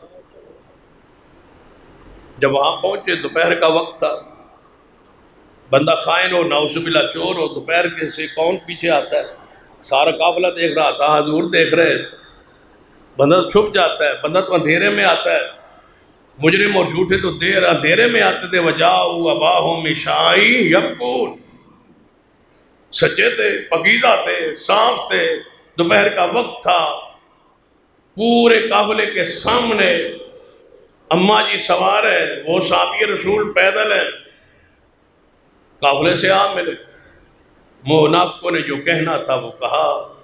جب وہاں پہنچے دوپہر کا وقت تھا، بندہ خائن ہو، نعوذ باللہ چور ہو، دوپہر کے سے کون پیچھے آتا ہے؟ سارا قافلہ دیکھ رہا تھا، حضور دیکھ رہے تھے، بندہ چھپ جاتا ہے، بندہ تو اندھیرے میں آتا ہے، مجرم اور جھوٹے تو دیر اندھیرے میں آتے تھے، وجاؤ اباہم عشاء یبکون، سچے تھے، پاکیزہ تھے، صاف تھے، دوپہر کا وقت تھا، پورے قافلے کے سامنے اماں جی سوار ہے، وہ صحابی رسول پیدل ہے، قافلے سے آ ملے، منافقوں نے جو کہنا تھا وہ کہا،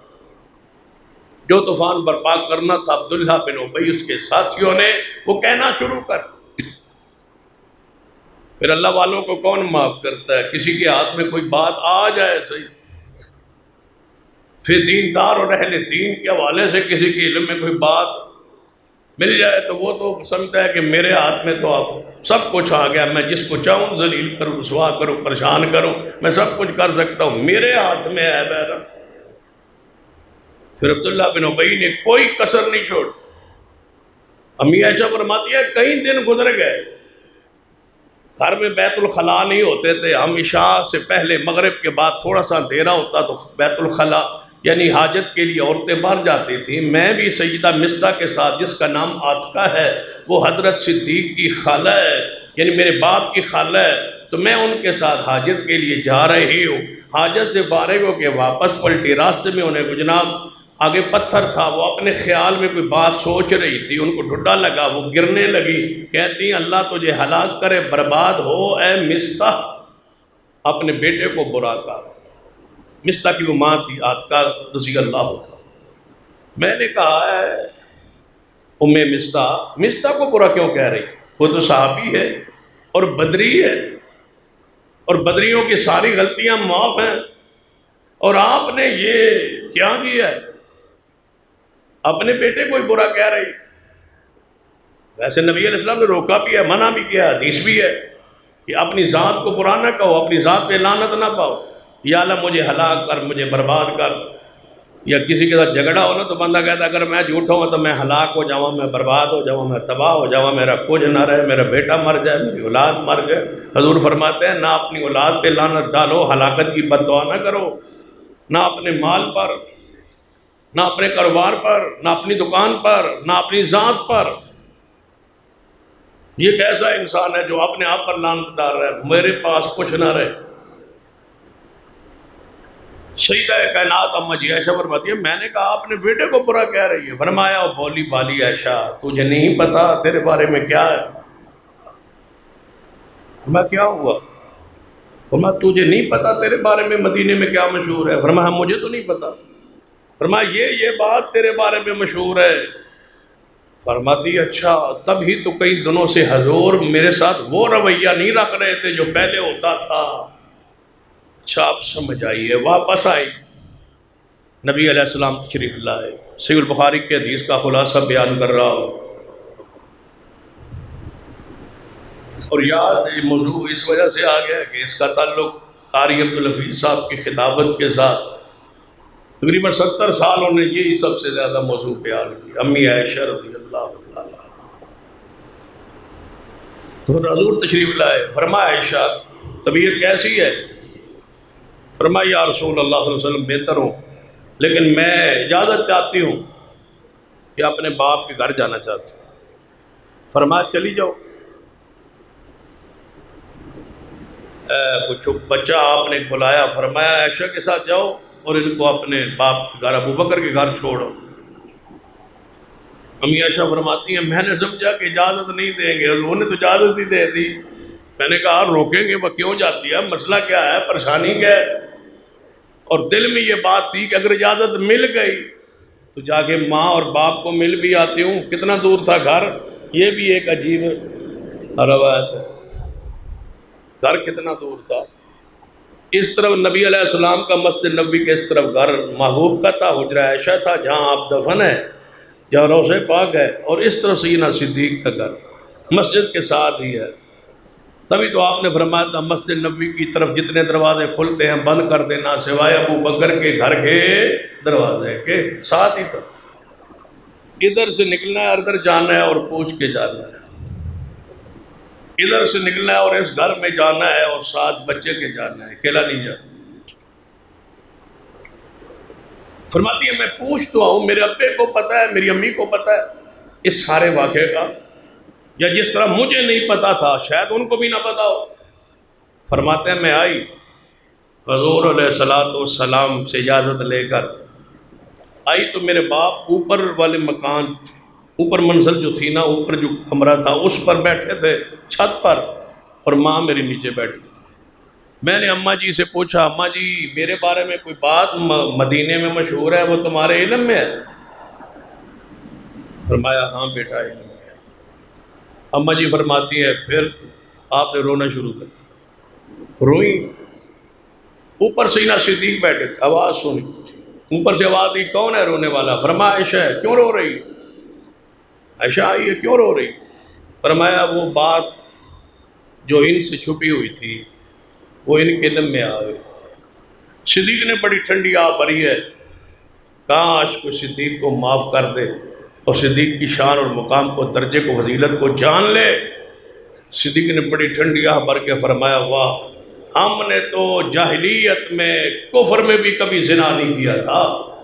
جو طوفان برپا کرنا تھا عبداللہ بن ابی اس کے ساتھیوں نے وہ کہنا شروع کر۔ پھر اللہ والوں کو کون معاف کرتا ہے؟ کسی کے ہاتھ میں کوئی بات آ جائے صحیح، پھر دیندار اور اہل دین کے حوالے سے کسی کے علم میں کوئی بات مل جائے تو وہ تو سمجھتا ہے کہ میرے ہاتھ میں تو اب سب کچھ آ گیا، میں جس کو چاہوں ذلیل کروں، رسوا کروں، پریشان کروں، میں سب کچھ کر سکتا ہوں، میرے ہاتھ میں ہے میرا۔ پھر عبداللہ بن ابی نے کوئی کسر نہیں چھوڑ۔ امی عائشہ فرماتی ہے کئی دن گزر گئے، گھر میں بیت الخلاء نہیں ہوتے تھے، ہم عشاء سے پہلے مغرب کے بعد تھوڑا سا اندھیرا ہوتا تو بیت الخلاء یعنی حاجت کے لیے عورتیں باہر جاتی تھیں، میں بھی سیدہ مصطح کے ساتھ، جس کا نام عاتقہ ہے، وہ حضرت صدیق کی خالہ ہے، یعنی میرے باپ کی خالہ ہے، تو میں ان کے ساتھ حاجت کے لیے جا رہی ہوں۔ حاجت سے فارغ ہو کے واپس پلٹی، راستے میں انہیں جناب آگے پتھر تھا، وہ اپنے خیال میں کوئی بات سوچ رہی تھی، ان کو ڈھڈا لگا، وہ گرنے لگی، کہتی اللہ تجھے ہلاک کرے، برباد ہو اے مصطح، اپنے بیٹے کو برا کہا۔ مصطح کی وہ ماں تھی عاتقہ رضی اللہ عنہ۔ میں نے کہا ہے ام مصطح مصطح کو برا کیوں کہہ رہی؟ وہ تو صحابی ہے اور بدری ہے، اور بدریوں کی ساری غلطیاں معاف ہیں، اور آپ نے یہ کیا کیا ہے؟ اپنے بیٹے کو ہی برا کہہ رہی۔ ویسے نبی علیہ السلام نے روکا بھی ہے، منع بھی کیا، حدیث بھی ہے کہ اپنی ذات کو برا نہ کہو، اپنی ذات پہ لعنت نہ پاؤ، یا اللہ مجھے ہلاک کر، مجھے برباد کر۔ یا کسی کے ساتھ جھگڑا ہو نا تو بندہ کہتا ہے اگر میں جھوٹا ہوں تو میں ہلاک ہو جاؤں، میں برباد ہو جاؤں، میں تباہ ہو جاؤں، میرا کچھ نہ رہے، میرا بیٹا مر جائے، میری اولاد مر جائے۔ حضور فرماتے ہیں نہ اپنی اولاد پہ لعنت ڈالو، ہلاکت کی بد دعا نہ کرو، نہ اپنے مال پر، نہ اپنے کاروبار پر، نہ اپنی دکان پر، نہ اپنی ذات پر۔ یہ کیسا انسان ہے جو اپنے آپ پر لعنت ڈال رہا ہے، میرے پاس کچھ نہ رہے۔ سیدہ کائنات اما جی عائشہ فرماتی ہے میں نے کہا اپنے بیٹے کو برا کہہ رہی ہے؟ فرمایا او بولی بالی عائشہ تجھے نہیں پتا تیرے بارے میں کیا ہے؟ فرمایا کیا ہوا؟ فرمایا تجھے نہیں پتا تیرے بارے میں مدینے میں کیا مشہور ہے؟ فرمایا مجھے تو نہیں پتا۔ فرمایا یہ یہ بات تیرے بارے میں مشہور ہے۔ فرماتی اچھا تب ہی تو کئی دنوں سے حضور میرے ساتھ وہ رویہ نہیں رکھ رہے تھے جو پہلے ہوتا تھا۔ اچھا آپ سمجھ آئیے، واپس آئی، نبی علیہ السلام تشریف لائے، صحیح البخاری کے حدیث کا خلاصہ بیان کر رہا ہوں۔ اور یاد یہ موضوع اس وجہ سے آ گیا کہ اس کا تعلق قاری عبدالحفیظ صاحب کی خطابت کے ساتھ تقریباً ستر سالوں نے یہی سب سے زیادہ موضوع بیان کی، امی عائشہ رضی اللہ تعالیٰ۔ تو حضور تشریف لائے، فرمایا عائشہ طبیعت کیسی ہے؟ فرمایا یا رسول اللہ صلی اللہ علیہ وسلم بہتر ہوں، لیکن میں اجازت چاہتی ہوں کہ اپنے باپ کے گھر جانا چاہتی ہوں۔ فرمایا چلی جاؤ۔ کچھ بچہ آپ نے بلایا، فرمایا عائشہ کے ساتھ جاؤ اور ان کو اپنے باپ کے گھر ابو بکر کے گھر چھوڑو۔ امی عائشہ فرماتی ہیں میں نے سمجھا کہ اجازت نہیں دیں گے، انہوں نے تو اجازت ہی دے دی۔ میں نے کہا روکیں گے وہ کیوں جاتی ہے، مسئلہ کیا ہے، پریشانی کیا ہے؟ اور دل میں یہ بات تھی کہ اگر اجازت مل گئی تو جا کے ماں اور باپ کو مل بھی آتی ہوں۔ کتنا دور تھا گھر، یہ بھی ایک عجیب روایت ہے، گھر کتنا دور تھا۔ اس طرف نبی علیہ السلام کا مسجد نبوی کے اس طرف گھر محبوب کا تھا، حجرہ عائشہ تھا جہاں آپ دفن ہے، جہاں روضہ پاک ہے، اور اس طرف سیدنا صدیق کا گھر مسجد کے ساتھ ہی ہے۔ تبھی تو آپ نے فرمایا تھا مسجد نبوی کی طرف جتنے دروازے کھلتے ہیں بند کر دینا سوائے ابو بکر کے گھر کے دروازے کے، ساتھ ہی تھا۔ ادھر سے نکلنا ہے ادھر جانا ہے اور پوچھ کے جانا ہے، ادھر سے نکلنا ہے اور اس گھر میں جانا ہے اور ساتھ بچے کے جانا ہے، اکیلا نہیں جانا۔ فرماتی ہے میں پوچھ تو آؤں، میرے ابے کو پتہ ہے، میری امی کو پتہ ہے اس سارے واقعے کا، یا جس طرح مجھے نہیں پتا تھا شاید ان کو بھی نہ پتا ہو۔ فرماتے ہیں میں آئی، حضور علیہ الصلوۃ والسلام سے اجازت لے کر آئی تو میرے باپ اوپر والے مکان، اوپر منزل جو تھی نا، اوپر جو کمرہ تھا اس پر بیٹھے تھے چھت پر، اور ماں میری نیچے بیٹھی۔ میں نے اماں جی سے پوچھا اماں جی میرے بارے میں کوئی بات مدینے میں مشہور ہے وہ تمہارے علم میں ہے؟ فرمایا ہاں بیٹا علم میں ہے۔ اماں جی فرماتی ہے پھر آپ نے رونا شروع کر، روئی۔ اوپر سیدنا صدیق بیٹھے، آواز سنی، اوپر سے آواز دی کون ہے رونے والا؟ فرمایا عائشہ ہے۔ کیوں رو رہی؟ عائشہ آئی ہے، کیوں رو رہی؟ فرمایا وہ بات جو ان سے چھپی ہوئی تھی وہ ان کے علم میں آ گئی۔ صدیق نے بڑی ٹھنڈی آہ بھری ہے، کاش کو صدیق کو معاف کر دے اور صدیق کی شان اور مقام کو، درجے کو، فضیلت کو جان لے۔ صدیق نے بڑی ٹھنڈی آہ بھر کے فرمایا واہ، ہم نے تو جاہلیت میں کفر میں بھی کبھی زنا نہیں کیا تھا،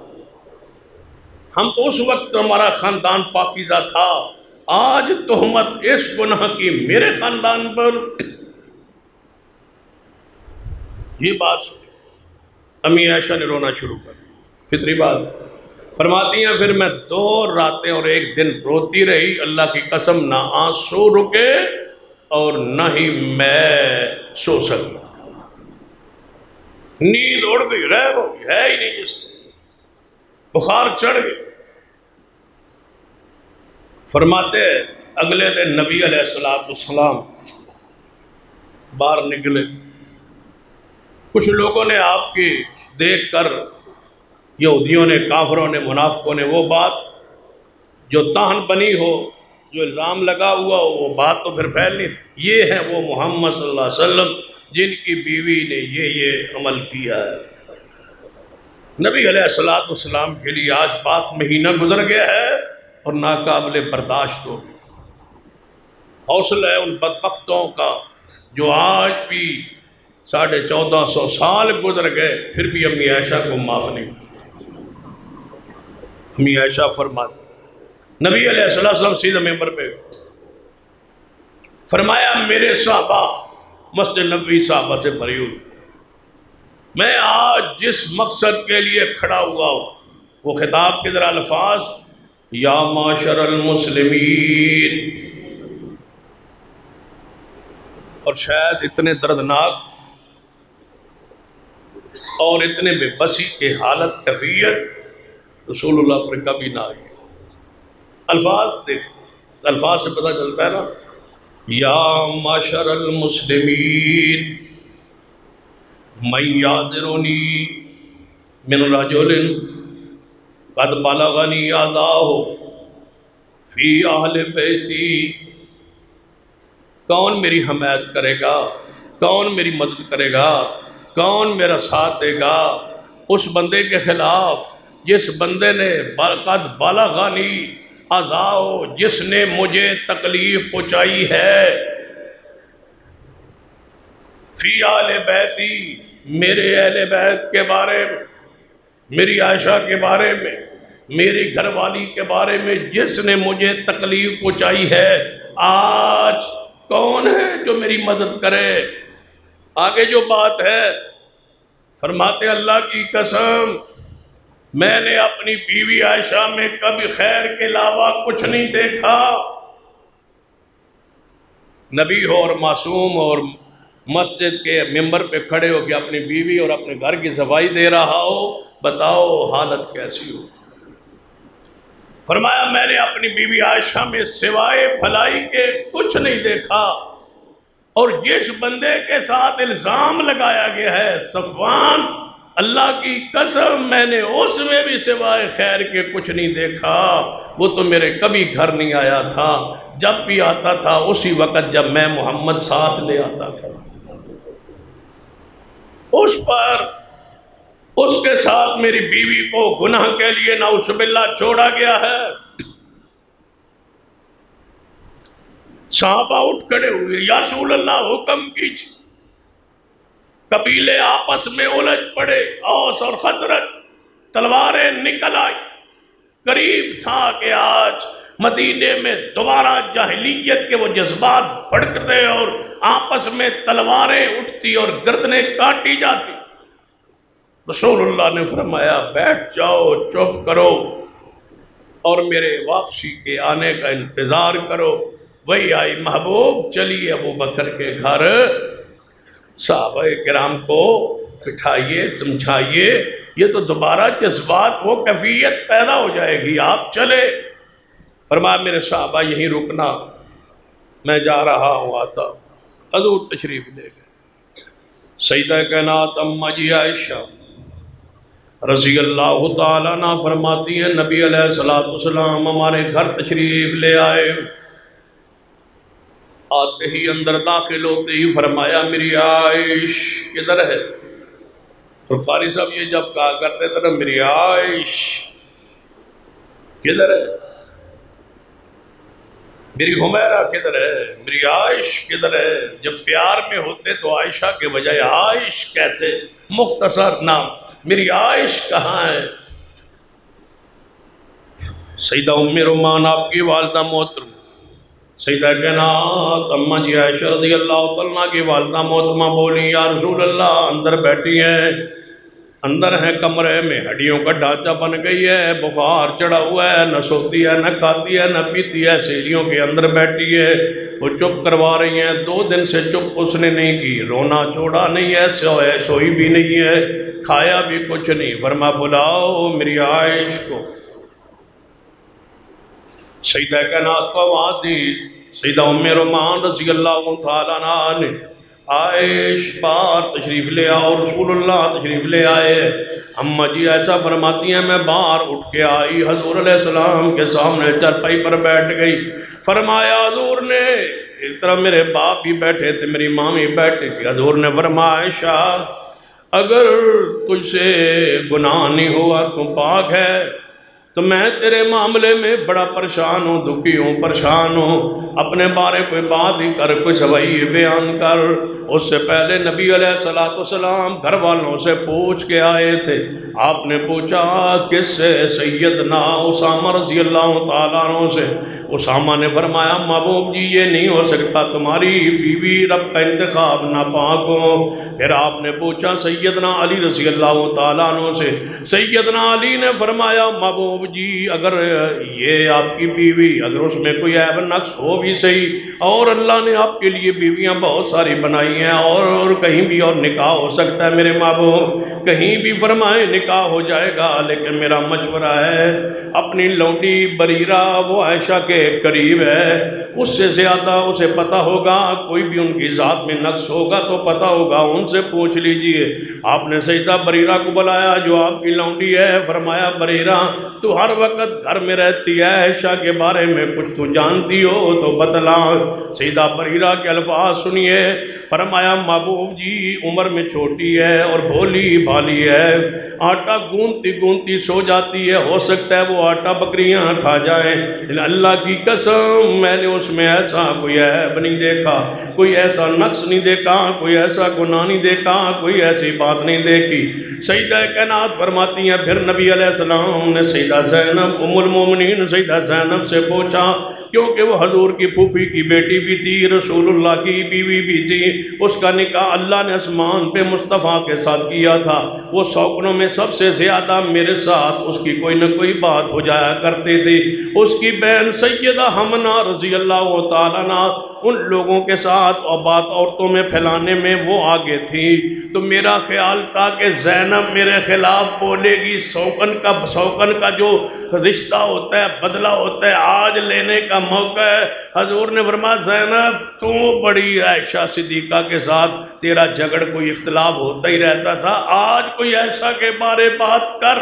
ہم تو اس وقت ہمارا خاندان پاکیزہ تھا، آج تہمت اس گناہ کی میرے خاندان پر۔ یہ بات امی عائشہ نے رونا شروع کر، فطری بات۔ فرماتی ہیں پھر میں دو راتیں اور ایک دن روتی رہی، اللہ کی قسم نہ آنسو رکے اور نہ ہی میں سو سکی، نیند اڑ گئی، رہ گئی، ہے ہی نہیں، جس بخار چڑھ گئی۔ فرماتے اگلے دن نبی علیہ الصلوۃ والسلام باہر نکلے، کچھ لوگوں نے آپ کی دیکھ کر، یہودیوں نے، کافروں نے، منافقوں نے وہ بات جو تہن بنی ہو، جو الزام لگا ہوا ہو، وہ بات تو پھر پھیلنی، یہ ہے وہ محمد صلی اللہ علیہ وسلم جن کی بیوی نے یہ یہ عمل کیا ہے۔ نبی علیہ الصلوۃ والسلام کے لیے آج بات مہینہ گزر گیا ہے اور ناقابل برداشت ہو گیا۔ حوصلہ ہے ان بدبختوں کا جو آج بھی ساڑھے چودہ سو سال گزر گئے پھر بھی امی عائشہ کو معاف نہیں۔ امی عائشہ فرماتی، نبی علیہ السلام سیدھے ممبر پہ فرمایا میرے صحابہ مسجد نبوی صحابہ سے بھری ہوئی، میں آج جس مقصد کے لیے کھڑا ہوا ہوں وہ خطاب کے ذرا الفاظ یا معاشر المسلمین، اور شاید اتنے دردناک اور اتنے بے بسی کے حالت کیفیت رسول اللہ پر کبھی نہ آئی۔ الفاظ دیکھ، الفاظ سے پتہ چلتا ہے نا، یا معاشر المسلمین من یعذرنی من رجل قد بلغنی اذاہ فی اہل بیتی، کون میری حمایت کرے گا، کون میری مدد کرے گا، کون میرا ساتھ دے گا اس بندے کے خلاف جس بندے نے قد بلغنی اذاہ، جس نے مجھے تکلیف پہنچائی ہے، فی اہل بیتی، میرے اہل بیت کے بارے میں، میری عائشہ کے بارے میں، میری گھر والی کے بارے میں جس نے مجھے تکلیف پہنچائی ہے، آج کون ہے جو میری مدد کرے؟ آگے جو بات ہے فرماتے اللہ کی قسم میں نے اپنی بیوی عائشہ میں کبھی خیر کے علاوہ کچھ نہیں دیکھا۔ نبی ہو اور معصوم اور مسجد کے ممبر پہ کھڑے ہو کے اپنی بیوی اور اپنے گھر کی صفائی دے رہا ہو، بتاؤ حالت کیسی ہو؟ فرمایا میں نے اپنی بیوی عائشہ میں سوائے بھلائی کے کچھ نہیں دیکھا، اور جس بندے کے ساتھ الزام لگایا گیا ہے صفوان، اللہ کی قسم میں نے اس میں بھی سوائے خیر کے کچھ نہیں دیکھا۔ وہ تو میرے کبھی گھر نہیں آیا تھا، جب بھی آتا تھا اسی وقت جب میں محمد ساتھ لے آتا تھا۔ اس پر اس کے ساتھ میری بیوی کو گناہ کے لیے نعوذ باللہ چھوڑا گیا ہے۔ صحابہ اٹھ کھڑے ہوئے، یا رسول اللہ حکم کیجیے۔ قبیلے آپس میں الجھ پڑے، اوس اور خزرج، تلواریں نکل آئی۔ قریب تھا کہ آج مدینے میں دوبارہ جاہلیت کے وہ جذبات بھڑکتے اور آپس میں تلواریں اٹھتی اور گردنیں کاٹی جاتی۔ رسول اللہ نے فرمایا بیٹھ جاؤ، چپ کرو اور میرے واپسی کے آنے کا انتظار کرو۔ وہی آئی محبوب، چلیے ابو بکر کے گھر، صحابہ کرام کو بٹھائیے، سمجھائیے، یہ تو دوبارہ جذبات وہ کیفیت پیدا ہو جائے گی، آپ چلے۔ فرمایا میرے صحابہ یہیں رکنا، میں جا رہا ہوں آتا۔ حضور تشریف لے گئے۔ سیدہ کائنات اماں جی عائشہ رضی اللہ تعالیٰ عنہ فرماتی ہیں نبی علیہ السلام ہمارے گھر تشریف لے آئے، آتے ہی اندر داخل ہوتے ہی فرمایا میری عائش کدھر ہے؟ تو قاری صاحب یہ جب کہا کرتے تھے نا میری عائش کدھر ہے، میری حمیرہ کدھر ہے، میری عائش کدھر ہے؟ جب پیار میں ہوتے تو عائشہ کے بجائے عائش کہتے، مختصر نام، میری عائش کہاں ہے؟ سیدہ ام رومان آپ کی والدہ محترم، سیدہ کائنات اماں جی عائشہ رضی اللہ تعالیٰ کی والدہ محترمہ بولی یا رسول اللہ اندر بیٹھی ہیں، اندر ہیں کمرے میں، ہڈیوں کا ڈھانچہ بن گئی ہے، بخار چڑھا ہوا ہے، نہ سوتی ہے، نہ کھاتی ہے، نہ پیتی ہے، سیڑھیوں کے اندر بیٹھی ہے، وہ چپ کروا رہی ہیں، دو دن سے چپ اس نے نہیں کی، رونا چھوڑا نہیں ہے، سوئے سوئی بھی نہیں ہے، کھایا بھی کچھ نہیں۔ فرما بلاؤ میری عائش کو۔ سیدہ کائنات کو آواز دی، سیدہ ام رومان رضی اللہ تعالیٰ عنہ نے عائش بار تشریف لے آؤ، رسول اللہ تشریف لے آئے۔ اماں جی ایسا فرماتی ہیں میں باہر اٹھ کے آئی، حضور علیہ السلام کے سامنے چرپائی پر بیٹھ گئی۔ فرمایا حضور نے، ایک طرف میرے باپ بھی بیٹھے تھے، میری ماں بھی بیٹھے تھی، حضور نے فرمایا عائشہ اگر تجھ سے گناہ نہیں ہوا تو پاک ہے، تو میں تیرے معاملے میں بڑا پریشان ہوں، دکھی ہوں، پریشان ہوں، اپنے بارے کوئی بات ہی کر، کوئی سوئی بیان کر۔ اس سے پہلے نبی علیہ السلام گھر والوں سے پوچھ کے آئے تھے، آپ نے پوچھا کس سے؟ سیدنا اسامہ رضی اللہ تعالیٰ عنہ سے۔ اسامہ نے فرمایا محبوب جی یہ نہیں ہو سکتا، تمہاری بیوی رب کا انتخاب ناپاک ہو۔ پھر آپ نے پوچھا سیدنا علی رضی اللہ تعالیٰ عنہ سے۔ سیدنا علی نے فرمایا محبوب جی اگر یہ آپ کی بیوی اگر اس میں کوئی عیب نقص ہو بھی صحیح، اور اللہ نے آپ کے لیے بیویاں بہت ساری بنائی ہیں، اور اور کہیں بھی اور نکاح ہو سکتا ہے میرے محبوب، کہیں بھی فرمائے نکاح ہو جائے گا، لیکن میرا مشورہ ہے اپنی لونڈی بریرہ وہ عائشہ کے قریب ہے، اس سے زیادہ اسے پتہ ہوگا، کوئی بھی ان کی ذات میں نقص ہوگا تو پتہ ہوگا، ان سے پوچھ لیجئے۔ آپ نے سیدہ بریرہ کو بلایا جو آپ کی لونڈی ہے، فرمایا بریرہ تو ہر وقت گھر میں رہتی ہے، عائشہ کے بارے میں کچھ تو جانتی ہو تو بتلا۔ سیدہ بریرہ کے الفاظ سنیے، فرمایا محبوب جی عمر میں چھوٹی ہے اور بھولی بھالی ہے، آٹا گونتی گونتی سو جاتی ہے، ہو سکتا ہے وہ آٹا بکریاں کھا جائیں، لیکن اللہ کی قسم میں نے اس میں ایسا کوئی عیب نہیں دیکھا، کوئی ایسا نقص نہیں دیکھا، کوئی ایسا گناہ نہیں دیکھا، کوئی ایسی بات نہیں دیکھی۔ سیدہ کائنات فرماتی ہیں پھر نبی علیہ السلام نے سیدہ زینب ام المومنین سیدہ زینب سے پوچھا، کیونکہ وہ حضور کی پھوپھی کی بیٹی بھی تھی، رسول اللہ کی بیوی بھی تھی، اس کا نکاح اللہ نے آسمان پہ مصطفیٰ کے ساتھ کیا تھا، وہ سوکنوں میں سب سے زیادہ میرے ساتھ اس کی کوئی نہ کوئی بات ہو جایا کرتی تھی۔ اس کی بہن سیدہ حمنہ رضی اللہ تعالیٰ عنہ ان لوگوں کے ساتھ اور بات عورتوں میں پھیلانے میں وہ آگے تھی، تو میرا خیال تھا کہ زینب میرے خلاف بولے گی، سوکن کا سوکن کا جو رشتہ ہوتا ہے بدلہ ہوتا ہے آج لینے کا موقع ہے۔ حضور نے فرمایا زینب تو بڑی عائشہ صدیقہ کے ساتھ تیرا جھگڑ کوئی اختلاف ہوتا ہی رہتا تھا، آج کوئی عائشہ کے بارے بات کر۔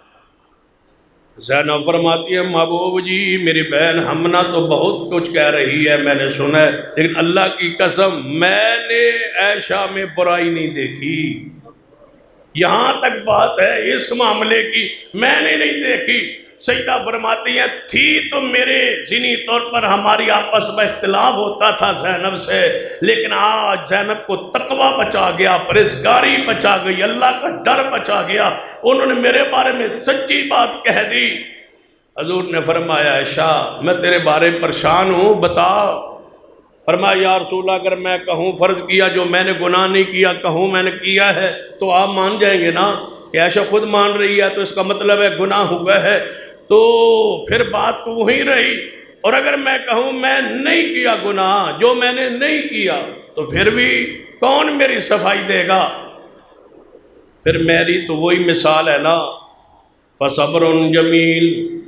زینب فرماتی ہے محبوب جی میری بہن حمنہ تو بہت کچھ کہہ رہی ہے، میں نے سنا ہے، لیکن اللہ کی قسم میں نے عائشہ میں برائی نہیں دیکھی، یہاں تک بات ہے اس معاملے کی میں نے نہیں دیکھی۔ سیدہ فرماتی ہیں تھی تو میرے ذہنی طور پر ہماری آپس میں اختلاف ہوتا تھا زینب سے، لیکن آج زینب کو تقوی بچا گیا، پرہیزگاری بچا گئی، اللہ کا ڈر بچا گیا، انہوں نے میرے بارے میں سچی بات کہہ دی۔ حضور نے فرمایا عائشہ میں تیرے بارے پریشان ہوں، بتا۔ فرمایا یا رسول اللہ اگر میں کہوں فرض کیا جو میں نے گناہ نہیں کیا، کہوں میں نے کیا ہے تو آپ مان جائیں گے نا؟ کہ عائشہ خود مان رہی ہے تو اس کا مطلب ہے گناہ ہوا ہے، تو پھر بات تو وہی رہی۔ اور اگر میں کہوں میں نہیں کیا گناہ، جو میں نے نہیں کیا، تو پھر بھی کون میری صفائی دے گا؟ پھر میری تو وہی مثال ہے نا، فصبر جمیل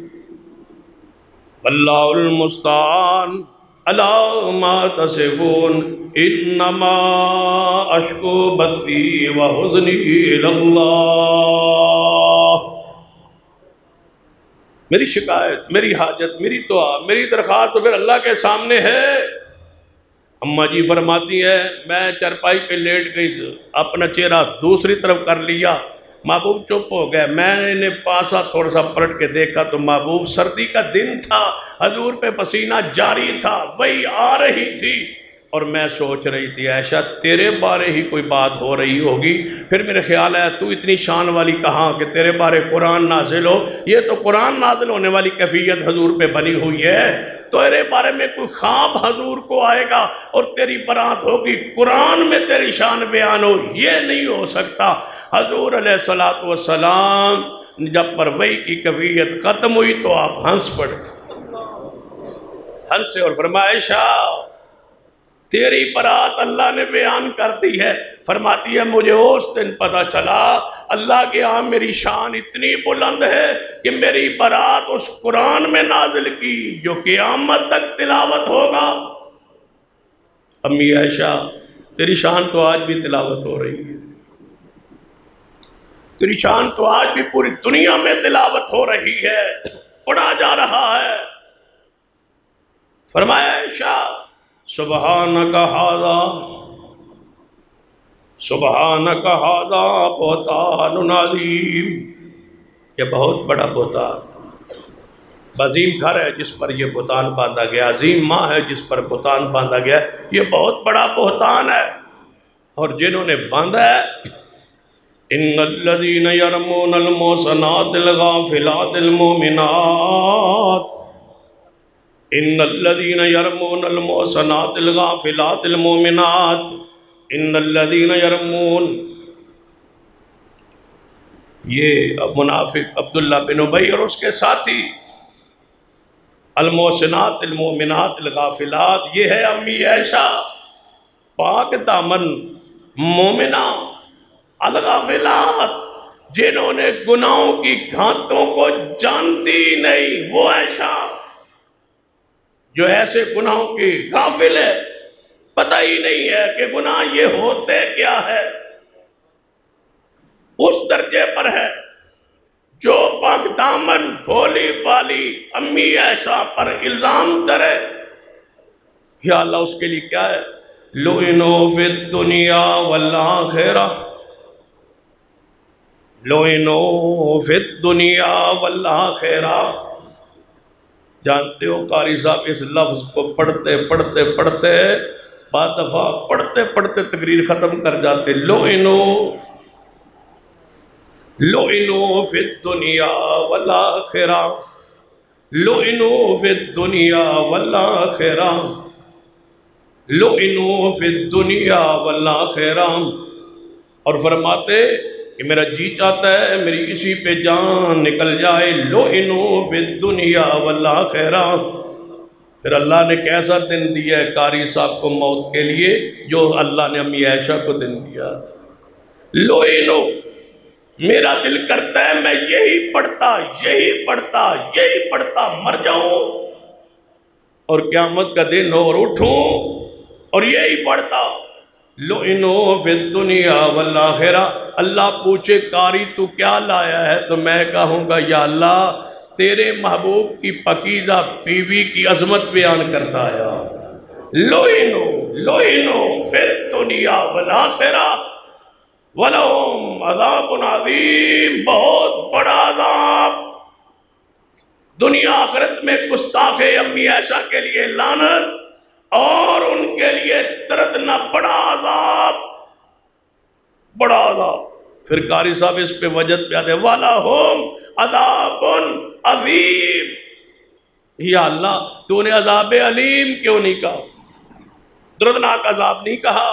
واللہ المستعان علی ما تصفون انما اشکو بثی وحزنی الی اللہ۔ میری شکایت، میری حاجت، میری دعا، میری درخواست تو پھر اللہ کے سامنے ہے۔ اماں جی فرماتی ہے میں چرپائی پہ لیٹ گئی، اپنا چہرہ دوسری طرف کر لیا، محبوب چپ ہو گئے، میں نے پاسا تھوڑا سا پلٹ کے دیکھا تو محبوب سردی کا دن تھا، حضور پہ پسینہ جاری تھا، وہی آ رہی تھی، اور میں سوچ رہی تھی عائشہ تیرے بارے ہی کوئی بات ہو رہی ہوگی۔ پھر میرے خیال ہے تو اتنی شان والی کہاں کہ تیرے بارے قرآن نازل ہو، یہ تو قرآن نازل ہونے والی کیفیت حضور پہ بنی ہوئی ہے، تیرے بارے میں کوئی خواب حضور کو آئے گا اور تیری برات ہوگی، قرآن میں تیری شان بیان ہو، یہ نہیں ہو سکتا۔ حضور علیہ السلام جب پر وحی کی کیفیت ختم ہوئی تو آپ ہنس پڑے، ہنسے اور فرمایا عائشہ تیری برات اللہ نے بیان کر دی ہے، فرماتی ہے مجھے اس دن پتہ چلا اللہ کے ہاں میری شان اتنی بلند ہے کہ میری برات اس قرآن میں نازل کی جو قیامت تک تلاوت ہوگا۔ امی عائشہ تیری شان تو آج بھی تلاوت ہو رہی ہے، تیری شان تو آج بھی پوری دنیا میں تلاوت ہو رہی ہے، پڑھا جا رہا ہے۔ فرمایا عائشہ سبحانک ھذا سبحانک ھذا بہتان عظیم، یہ بہت بڑا بہتان، عظیم گھر ہے جس پر یہ بہتان باندھا گیا، عظیم ماں ہے جس پر بہتان باندھا گیا، یہ بہت بڑا بہتان ہے۔ اور جنہوں نے باندھا ہے ان الذین یرمون المحصنات الغافلات المؤمنات ان الذین یرمون المحصنات الغافلات المؤمنات ان الذین یرمون، یہ منافق عبداللہ بن ابی اور اس کے ساتھی، المحصنات المؤمنات الغافلات، یہ ہے امی عائشہ پاک دامن مومنہ الغافلات، جنہوں نے گناہوں کی گھاتوں کو جانتی نہیں، وہ عائشہ جو ایسے گناہوں کی غافل ہے، پتہ ہی نہیں ہے کہ گناہ یہ ہوتے کیا ہے، اس درجے پر ہے جو پاک دامن بھولی بالی امی عائشہ پر الزام دھرے، یا اللہ اس کے لیے کیا ہے؟ لعنوا فی الدنیا والآخرہ لعنوا فی الدنیا والآخرہ۔ جانتے ہو قاری صاحب اس لفظ کو پڑھتے پڑھتے پڑھتے بعد دفعہ پڑھتے پڑھتے تقریر ختم کر جاتے، لعنوا لعنوا فی الدنیا والآخرہ لعنوا فی الدنیا والآخرہ لعنوا فی الدنیا والآخرہ، اور فرماتے کہ میرا جی چاہتا ہے میری اسی پہ جان نکل جائے، لعنوا فی الدنیا والآخرہ۔ پھر اللہ نے کیسا دن دیا ہے قاری صاحب کو موت کے لیے، جو اللہ نے امی عائشہ کو دن دیا تھا، لعنوا، میرا دل کرتا ہے میں یہی پڑھتا یہی پڑھتا یہی پڑھتا مر جاؤں اور قیامت کا دن ہو اور اٹھوں اور یہی پڑھتا، لعنوا فی الدنیا والآخرہ۔ اللہ پوچھے قاری تو کیا لایا ہے تو میں کہوں گا یا اللہ تیرے محبوب کی پاکیزہ بیوی کی عظمت بیان کرتا آیا، لعنوا لعنوا فی الدنیا والآخرہ وَلَهُمْ عَذَابٌ عَظِيمٌ، بہت بڑا عذاب دنیا آخرت میں گستاخ امی عائشہ کے لیے لعنت اور ان کے لیے دردنا بڑا عذاب، بڑا عذاب۔ پھر قاری صاحب اس پہ وجد پہ آتے وَلَهُمْ عَذَابٌ عَظِيمٌ، یا اللہ تو نے عذاب علیم کیوں نہیں کہا، دردناک عذاب نہیں کہا،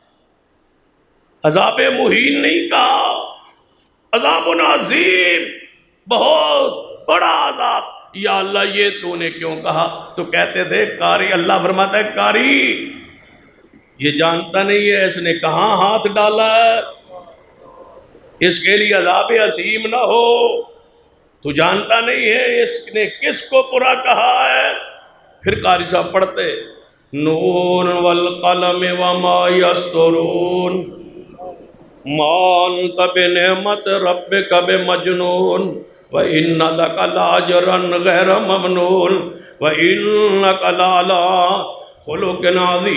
عذاب مہین نہیں کہا، عذاب عظیم، بہت بڑا عذاب، یا اللہ یہ تو نے کیوں کہا؟ تو کہتے تھے قاری، اللہ فرماتا ہے قاری یہ جانتا نہیں ہے اس نے کہاں ہاتھ ڈالا ہے، اس کے لیے عذاب عظیم نہ ہو، تو جانتا نہیں ہے اس نے کس کو برا کہا ہے۔ پھر قاری صاحب پڑھتے نون والقلم وما یسطرون ما انت بنعمت ربک بمجنون وَإِنَّ لَكَ لَأَجْرًا غَيْرَ مَمْنُونٍ وَإِنَّكَ لَعَلَىٰ خُلُقٍ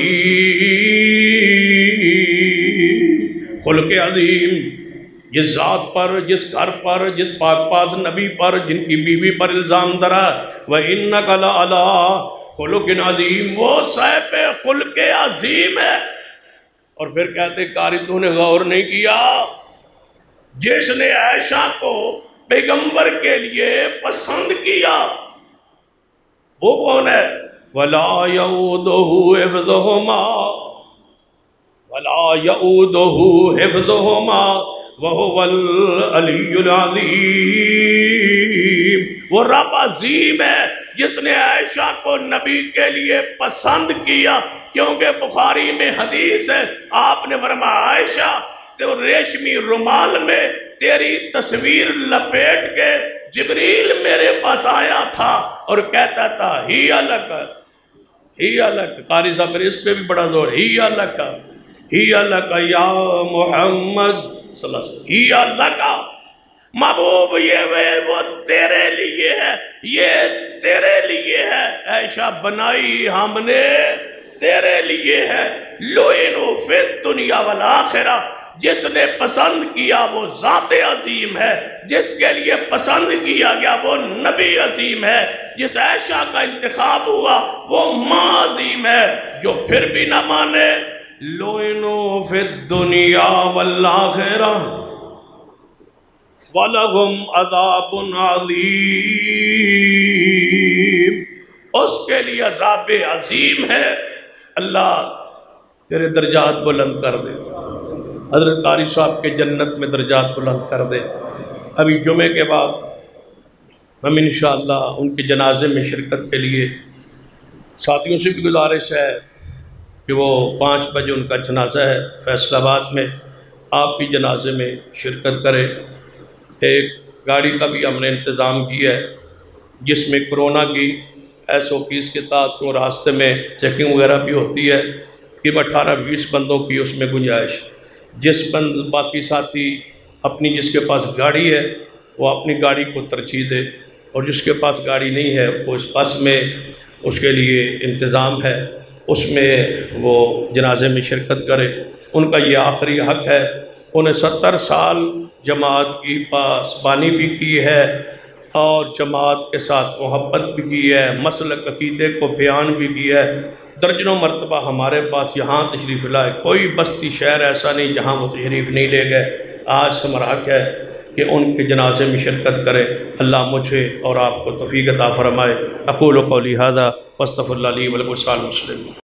عَظِيمٍ، خلق عظیم، جس ذات پر، جس گھر پر، جس پاک پاس نبی پر، جن کی بیوی پر الزام دھرا، وَإِنَّكَ لَعَلَىٰ خُلُقٍ عَظِيمٍ، وہ صاحب خلق عظیم ہے۔ اور پھر کہتے قاری تو نے غور نہیں کیا، جس نے عائشہ کو پیغمبر کے لیے پسند کیا وہ کون ہے؟ وَلَا يَعُودُهُ حِفْظُهُمَا وَلَا يَعُودُهُ حِفْظُهُمَا وَهُوَ الْعَلِيُّ الْعَظِيمُ، وہ رب عظیم ہے جس نے عائشہ کو نبی کے لیے پسند کیا، کیونکہ بخاری میں حدیث ہے، آپ نے فرمایا عائشہ تو ریشمی رومال میں تیری تصویر لپیٹ کے جبریل میرے پاس آیا تھا اور کہتا تھا ہی الگ ہی الگ، قاری صاحب میرے اس پہ بھی بڑا زور، ہی الگ ہی الگ یا محمد صلی اللہ علیہ وسلم، ہی الگ محبوب یہ وہ تیرے لیے ہے، یہ تیرے لیے ہے، عائشہ بنائی ہم نے تیرے لیے ہے، لعنوا فی الدنیا والآخرہ، جس نے پسند کیا وہ ذات عظیم ہے، جس کے لیے پسند کیا گیا وہ نبی عظیم ہے، جس عائشہ کا انتخاب ہوا وہ ماں عظیم ہے، جو پھر بھی نہ مانے لعنوا فی الدنیا والآخرہ وَلَهُمْ عَذَابٌ عَظِيمٌ، اس کے لیے عذاب عظیم ہے۔ اللہ تیرے درجات بلند کر دے، حضرت قاری صاحب کے جنت میں درجات بلند کر دے۔ ابھی جمعے کے بعد ہم انشاءاللہ ان کے جنازے میں شرکت کے لیے ساتھیوں سے بھی گزارش ہے کہ وہ پانچ بجے ان کا جنازہ ہے فیصل آباد میں، آپ بھی جنازے میں شرکت کریں۔ ایک گاڑی کا بھی ہم نے انتظام کیا ہے جس میں کرونا کی ایس او پیز کے تحت کو راستے میں چیکنگ وغیرہ بھی ہوتی ہے، کہ اٹھارہ بیس بندوں کی اس میں گنجائش، جس بند باقی ساتھی اپنی جس کے پاس گاڑی ہے وہ اپنی گاڑی کو ترجیح دے، اور جس کے پاس گاڑی نہیں ہے وہ اس بس میں اس کے لیے انتظام ہے، اس میں وہ جنازے میں شرکت کرے۔ ان کا یہ آخری حق ہے، انہیں ستر سال جماعت کی پاسبانی بھی کی ہے اور جماعت کے ساتھ محبت بھی کی ہے، مسلک عقیدے کو بیان بھی کیا ہے، درجنوں مرتبہ ہمارے پاس یہاں تشریف لائے، کوئی بستی شہر ایسا نہیں جہاں وہ تشریف نہیں لے گئے۔ آج ہمارا حق ہے کہ ان کے جنازے میں شرکت کرے۔ اللہ مجھے اور آپ کو توفیق عطا فرمائے۔ اقول قولی ھذا واستغفر اللہ لی ولکم ولسائر المسلمین۔